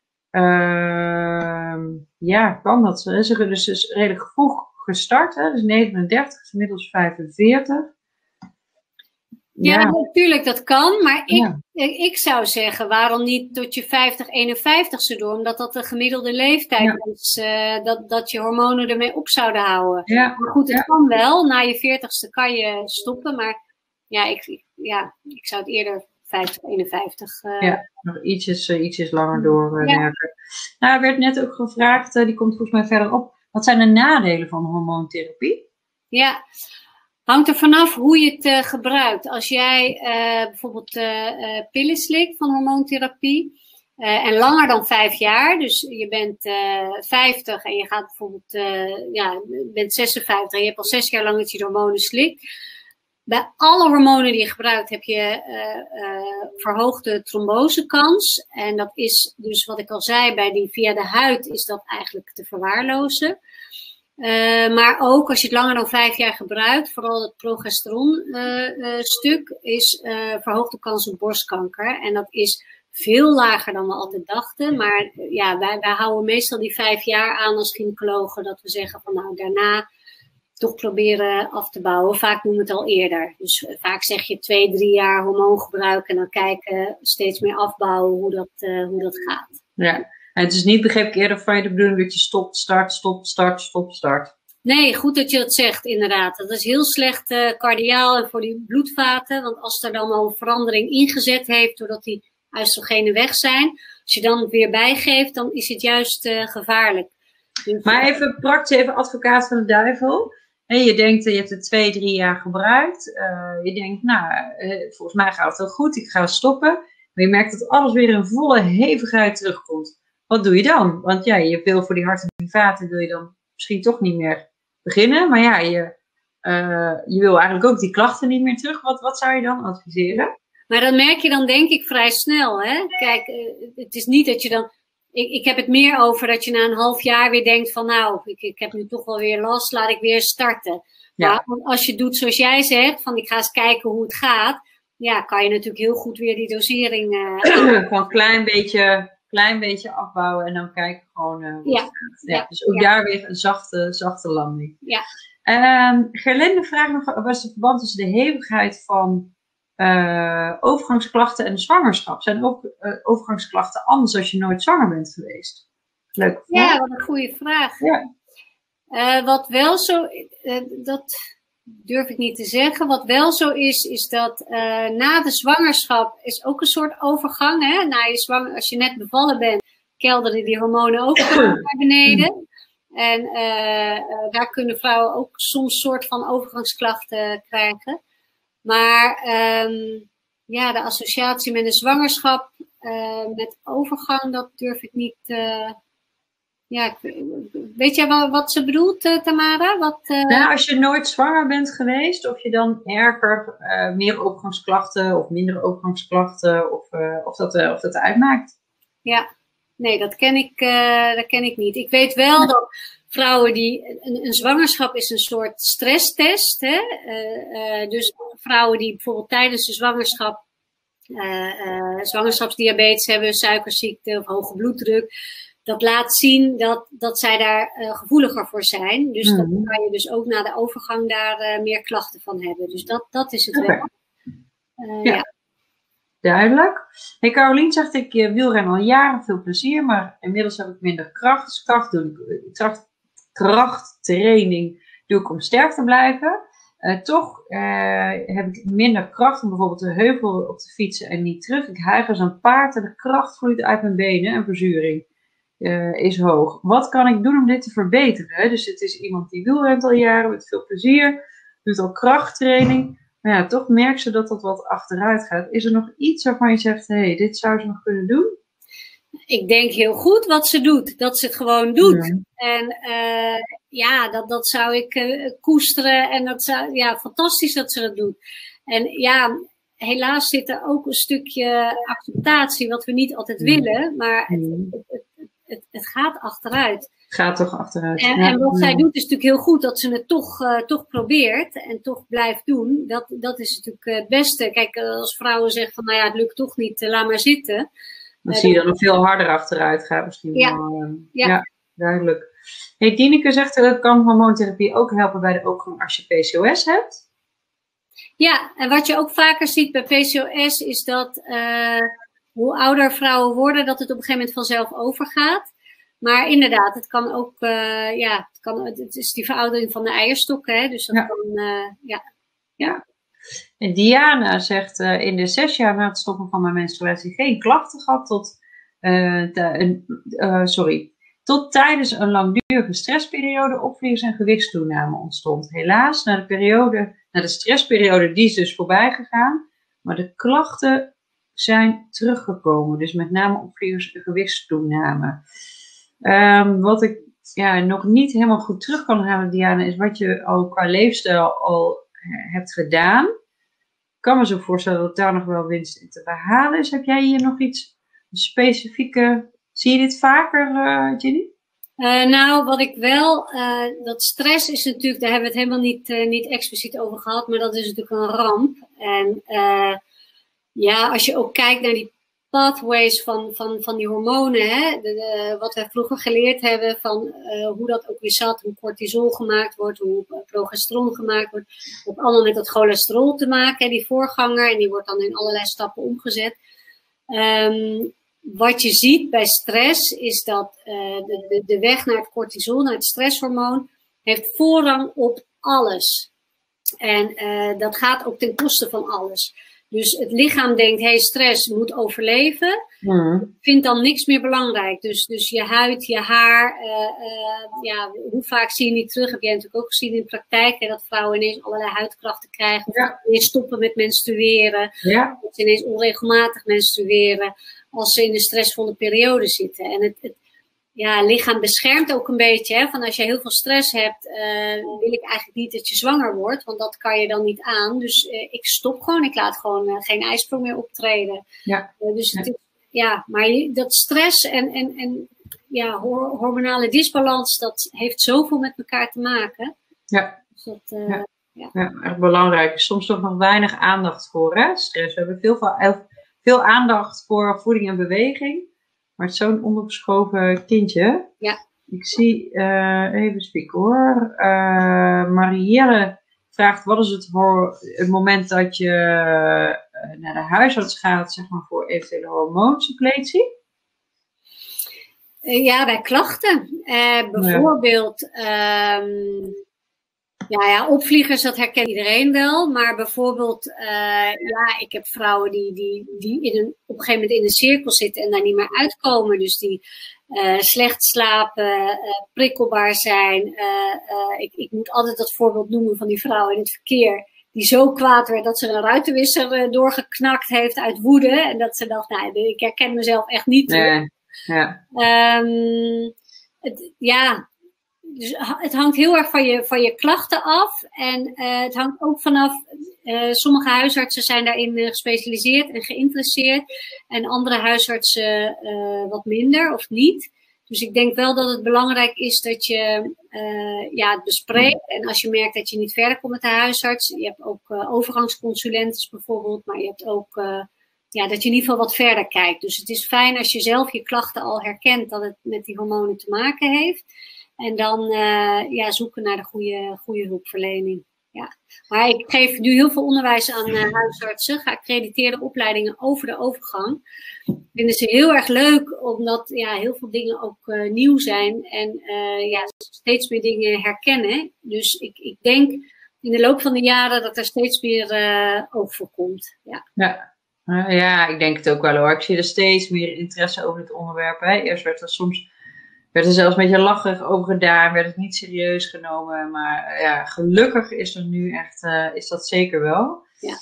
Uh, ja, kan dat? Ze is dus is redelijk vroeg gestart, hè? Dus negenendertig, is inmiddels vijfenveertig. Ja, Ja, natuurlijk, dat kan. Maar ik, ja. ik zou zeggen, waarom niet tot je vijftig, eenenvijftigste door? Omdat dat de gemiddelde leeftijd Ja. is. Uh, dat, dat je hormonen ermee op zouden houden. Ja. Maar goed, het Ja. kan wel. Na je veertigste kan je stoppen. Maar ja, ik, ik- ja, ik zou het eerder vijftig, eenenvijftig. Uh, Ja, nog ietsjes, uh, ietsjes langer doorwerken. Ja. Uh, nou, er werd net ook gevraagd, uh, die komt volgens mij verder op. Wat zijn de nadelen van hormoontherapie? Ja, hangt er vanaf hoe je het uh, gebruikt. Als jij uh, bijvoorbeeld uh, uh, pillen slikt van hormoontherapie uh, en langer dan vijf jaar, dus je bent uh, vijftig en je gaat bijvoorbeeld, uh, ja, je bent zesenvijftig en je hebt al zes jaar lang dat je de hormonen slikt. Bij alle hormonen die je gebruikt heb je uh, uh, verhoogde trombosekans. En dat is dus wat ik al zei, bij die via de huid is dat eigenlijk te verwaarlozen. Uh, maar ook als je het langer dan vijf jaar gebruikt, vooral het progesteron uh, uh, stuk, is uh, verhoogde kans op borstkanker. En dat is veel lager dan we altijd dachten. Maar uh, ja, wij, wij houden meestal die vijf jaar aan als gynaecologen, dat we zeggen van nou daarna toch proberen af te bouwen. Vaak doen we het al eerder. Dus uh, vaak zeg je twee, drie jaar hormoongebruik en dan kijken, steeds meer afbouwen hoe dat, uh, hoe dat gaat. Ja, en het is niet, begreep ik eerder van je de bedoeling dat je stopt, start, stop, start, stop, start. Nee, goed dat je dat zegt, inderdaad. Dat is heel slecht uh, cardiaal en voor die bloedvaten. Want als er dan al een verandering ingezet heeft, doordat die oestrogenen weg zijn, als je dan het weer bijgeeft, dan is het juist uh, gevaarlijk. Dus, Maar even praktisch, even advocaat van de duivel. En je denkt, je hebt het twee, drie jaar gebruikt. Uh, je denkt, nou, uh, volgens mij gaat het wel goed, ik ga stoppen. Maar je merkt dat alles weer in volle hevigheid terugkomt. Wat doe je dan? Want ja, je wil voor die hart en die vaten wil je dan misschien toch niet meer beginnen. Maar ja, je, uh, je wil eigenlijk ook die klachten niet meer terug. Wat, wat zou je dan adviseren? Maar dat merk je dan denk ik vrij snel. Hè? Kijk, uh, het is niet dat je dan... Ik, ik heb het meer over dat je na een half jaar weer denkt van nou, ik, ik heb nu toch wel weer last, laat ik weer starten. Ja. Maar als je doet zoals jij zegt, van ik ga eens kijken hoe het gaat, ja, kan je natuurlijk heel goed weer die dosering... Uh, Gewoon een klein beetje, klein beetje afbouwen en dan kijken gewoon... Uh, ja. Ja, Ja. dus ook Ja. daar weer een zachte, zachte landing. Ja. Um, Gerlinde vraagt nog, wat is het verband tussen de hevigheid van uh, overgangsklachten en de zwangerschap? Zijn ook uh, overgangsklachten anders als je nooit zwanger bent geweest? Leuk. Ja, wat een goede vraag. Ja. Uh, wat wel zo, uh, dat durf ik niet te zeggen. Wat wel zo is, is dat uh, na de zwangerschap is ook een soort overgang. Hè? Na je zwanger, als je net bevallen bent, kelderen die hormonen ook naar beneden. En uh, uh, daar kunnen vrouwen ook soms soort van overgangsklachten krijgen. Maar um, ja, de associatie met een zwangerschap, uh, met overgang, dat durf ik niet... Uh, ja, weet jij wat, wat ze bedoelt, uh, Tamara? Wat, uh... Nou, als je nooit zwanger bent geweest, of je dan erger, uh, meer overgangsklachten of minder overgangsklachten, of, uh, of, dat, uh, of dat uitmaakt. Ja, nee, dat ken ik, uh, dat ken ik niet. Ik weet wel dat vrouwen die, een, een zwangerschap is een soort stresstest, hè? Uh, uh, dus vrouwen die bijvoorbeeld tijdens de zwangerschap uh, uh, zwangerschapsdiabetes hebben, suikerziekte of hoge bloeddruk, dat laat zien dat, dat zij daar uh, gevoeliger voor zijn. Dus mm. dan kan je dus ook na de overgang daar uh, meer klachten van hebben. Dus dat, dat is het okay. wel. Uh, ja. ja. Duidelijk. Hey, Carolien zegt, ik wielren al jaren, veel plezier, maar inmiddels heb ik minder kracht. Dus kracht doe ik, kracht, krachttraining doe ik om sterk te blijven. Uh, toch uh, heb ik minder kracht om bijvoorbeeld de heuvel op te fietsen en niet terug. Ik hijg als een paard en de kracht vloeit uit mijn benen en verzuring uh, is hoog. Wat kan ik doen om dit te verbeteren? Dus het is iemand die wielrent al jaren met veel plezier. doet al krachttraining. Maar ja, toch merkt ze dat dat wat achteruit gaat. Is er nog iets waarvan je zegt, hé, hey, dit zou ze nog kunnen doen? Ik denk heel goed wat ze doet. Dat ze het gewoon doet. Ja. En uh, ja, dat, dat zou ik uh, koesteren. En dat zou, ja, fantastisch dat ze dat doet. En ja, helaas zit er ook een stukje acceptatie, wat we niet altijd mm. willen. Maar het, het, het, het, het gaat achteruit. Het gaat toch achteruit. En, ja. en wat ja. zij doet is natuurlijk heel goed. Dat ze het toch, uh, toch probeert en toch blijft doen. Dat, dat is natuurlijk uh, het beste. Kijk, als vrouwen zeggen van, nou ja, het lukt toch niet, uh, laat maar zitten. Dan uh, zie je dat nog veel harder achteruit gaat misschien. Ja, wel, uh, ja. ja duidelijk. Hey, Dineke zegt dat kan hormoontherapie ook helpen bij de overgang als je P C O S hebt. Ja, en wat je ook vaker ziet bij P C O S is dat uh, hoe ouder vrouwen worden, dat het op een gegeven moment vanzelf overgaat. Maar inderdaad, het kan ook, uh, ja, het, kan, het is die veroudering van de eierstokken, hè, dus dat ja. kan, uh, ja. ja. En Diana zegt, uh, in de zes jaar na het stoppen van mijn menstruatie geen klachten gehad tot, uh, te, uh, sorry, tot tijdens een langdurige stressperiode opvliegers en gewichtstoename ontstond. Helaas, na de periode, na de stressperiode, die is dus voorbij gegaan, maar de klachten zijn teruggekomen, dus met name opvliegers en gewichtstoename. Um, wat ik ja, nog niet helemaal goed terug kan halen, Diana, is wat je al qua leefstijl al hebt gedaan. Ik kan me zo voorstellen dat daar nog wel winst in te behalen is. Heb jij hier nog iets specifieke... Zie je dit vaker, uh, Ginny? Uh, nou, wat ik wel... Uh, dat stress is natuurlijk... Daar hebben we het helemaal niet, uh, niet expliciet over gehad. Maar dat is natuurlijk een ramp. En uh, ja, als je ook kijkt naar die pathways van, van, van die hormonen, hè, de, de, wat wij vroeger geleerd hebben van uh, hoe dat ook weer zat, hoe cortisol gemaakt wordt, hoe uh, progesteron gemaakt wordt, ook allemaal met dat cholesterol te maken, hè, die voorganger, en die wordt dan in allerlei stappen omgezet. Um, wat je ziet bij stress is dat uh, de, de, de weg naar het cortisol, naar het stresshormoon, heeft voorrang op alles. En uh, dat gaat ook ten koste van alles. Dus het lichaam denkt, hey, stress moet overleven. Mm. Vindt dan niks meer belangrijk. Dus, dus je huid, je haar. Uh, uh, ja, hoe vaak zie je niet terug? Heb jij natuurlijk ook gezien in de praktijk. Hè, dat vrouwen ineens allerlei huidklachten krijgen. Of ja. ineens stoppen met menstrueren. Ja. Of ineens onregelmatig menstrueren. Als ze in een stressvolle periode zitten. En het, het ja, lichaam beschermt ook een beetje. Hè, van als je heel veel stress hebt, uh, wil ik eigenlijk niet dat je zwanger wordt. Want dat kan je dan niet aan. Dus uh, ik stop gewoon. Ik laat gewoon uh, geen ijsprong meer optreden. Ja. Uh, dus het is, ja, maar dat stress en, en, en ja, hor- hormonale disbalans, dat heeft zoveel met elkaar te maken. Ja. Dus dat, uh, ja. Ja. ja, erg belangrijk. Soms toch nog weinig aandacht voor, hè? Stress. We hebben veel, veel, veel aandacht voor voeding en beweging. Maar het is zo'n ondergeschoven kindje. Ja. Ik zie, uh, even spieken hoor. Uh, Marielle vraagt, wat is het, voor het moment dat je uh, naar de huisarts gaat, zeg maar, voor eventuele hormoonsuppletie? Uh, ja, bij klachten. Uh, bijvoorbeeld, ja. Um, ja, ja, opvliegers, dat herkent iedereen wel. Maar bijvoorbeeld, uh, ja, ik heb vrouwen die, die, die in een, op een gegeven moment in een cirkel zitten en daar niet meer uitkomen. Dus die uh, slecht slapen, uh, prikkelbaar zijn. Uh, uh, ik, ik moet altijd dat voorbeeld noemen van die vrouw in het verkeer. Die zo kwaad werd dat ze een ruitenwisser uh, doorgeknakt heeft uit woede. En dat ze dacht, nou, ik herken mezelf echt niet. Nee, ja. Um, het, ja... Dus het hangt heel erg van je, van je klachten af. En uh, het hangt ook vanaf, uh, sommige huisartsen zijn daarin uh, gespecialiseerd en geïnteresseerd. En andere huisartsen uh, wat minder of niet. Dus ik denk wel dat het belangrijk is dat je uh, ja, het bespreekt. En als je merkt dat je niet verder komt met de huisarts. Je hebt ook uh, overgangsconsulenten bijvoorbeeld. Maar je hebt ook uh, ja, dat je in ieder geval wat verder kijkt. Dus het is fijn als je zelf je klachten al herkent dat het met die hormonen te maken heeft. En dan uh, ja, zoeken naar de goede, goede hulpverlening. Ja. Maar ik geef nu heel veel onderwijs aan uh, huisartsen, geaccrediteerde opleidingen over de overgang. Ik vind ze heel erg leuk, omdat ja, heel veel dingen ook uh, nieuw zijn en uh, ja, steeds meer dingen herkennen. Dus ik, ik denk in de loop van de jaren dat er steeds meer uh, oog voor komt. Ja. Ja. Ja, ik denk het ook wel hoor. Ik zie er steeds meer interesse over dit onderwerp. Hè. Eerst werd er soms werd er zelfs een beetje lacherig over gedaan, werd het niet serieus genomen. Maar ja, gelukkig is er nu echt, uh, is dat zeker wel. Ja.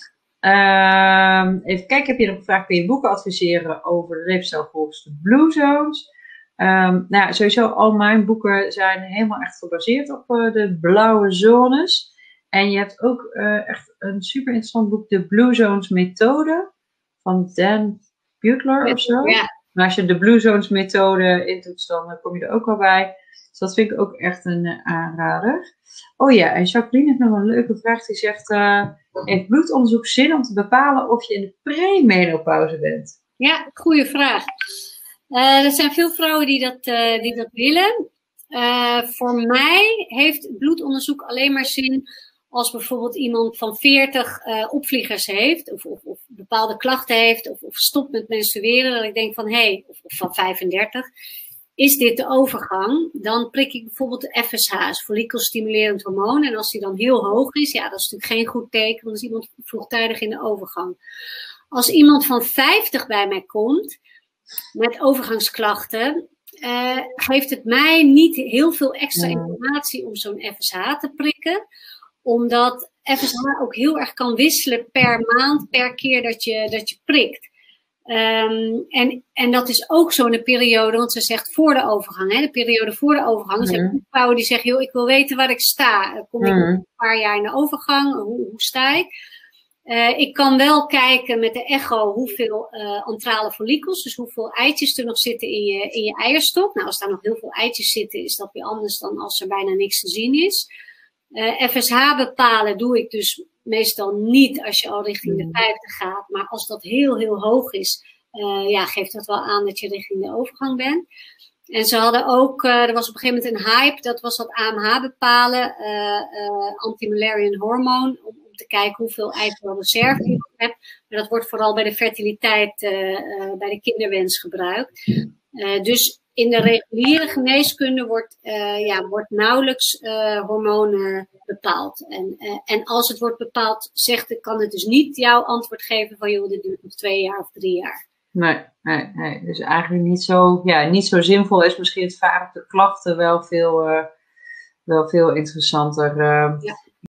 Uh, even kijken, heb je nog gevraagd, kun je boeken adviseren over de leefstijl volgens de Blue Zones? Um, nou ja, sowieso al mijn boeken zijn helemaal echt gebaseerd op uh, de blauwe zones. En je hebt ook uh, echt een super interessant boek, de Blue Zones methode, van Dan Butler of zo. Ja. Maar als je de Blue Zones methode intoetst, dan kom je er ook al bij. Dus dat vind ik ook echt een uh, aanrader. Oh ja, en Jacqueline heeft nog een leuke vraag. Die zegt, uh, heeft bloedonderzoek zin om te bepalen of je in de premenopauze bent? Ja, goede vraag. Uh, er zijn veel vrouwen die dat, uh, die dat willen. Uh, voor mij heeft bloedonderzoek alleen maar zin als bijvoorbeeld iemand van veertig uh, opvliegers heeft, of, of, of bepaalde klachten heeft, of, of stopt met menstrueren, dat ik denk van, hé, hey, of, of van vijfendertig, is dit de overgang? Dan prik ik bijvoorbeeld de F S H, dus follikelstimulerend hormoon, en als die dan heel hoog is, ja, dat is natuurlijk geen goed teken, want is iemand vroegtijdig in de overgang. Als iemand van vijftig bij mij komt, met overgangsklachten, uh, geeft het mij niet heel veel extra informatie om zo'n F S H te prikken, omdat F S H ook heel erg kan wisselen per maand, per keer dat je, dat je prikt. Um, en, en dat is ook zo in de periode, want ze zegt voor de overgang, hè, de periode voor de overgang. Mm. Er zijn vrouwen die zeggen, joh, ik wil weten waar ik sta. Kom ik mm. een paar jaar in de overgang? Hoe, hoe sta ik? Uh, ik kan wel kijken met de echo hoeveel uh, antrale follicels, dus hoeveel eitjes er nog zitten in je, in je eierstok. Nou, als daar nog heel veel eitjes zitten, is dat weer anders dan als er bijna niks te zien is. Uh, F S H bepalen doe ik dus meestal niet als je al richting de vijftig gaat. Maar als dat heel, heel hoog is, uh, ja, geeft dat wel aan dat je richting de overgang bent. En ze hadden ook, uh, er was op een gegeven moment een hype, dat was dat A M H bepalen, uh, uh, anti-Mullerian hormoon, om, om te kijken hoeveel eiwit reserve je hebt. Maar dat wordt vooral bij de fertiliteit, uh, uh, bij de kinderwens gebruikt. Uh, dus in de reguliere geneeskunde wordt, uh, ja, wordt nauwelijks uh, hormonen bepaald. En, uh, en als het wordt bepaald, zegt het, kan het dus niet jouw antwoord geven van, joh, dit duurt nog twee jaar of drie jaar. Nee, nee, nee. Dus eigenlijk niet zo, ja, niet zo zinvol is misschien het vaak de klachten wel veel, uh, wel veel interessanter. Uh, ja.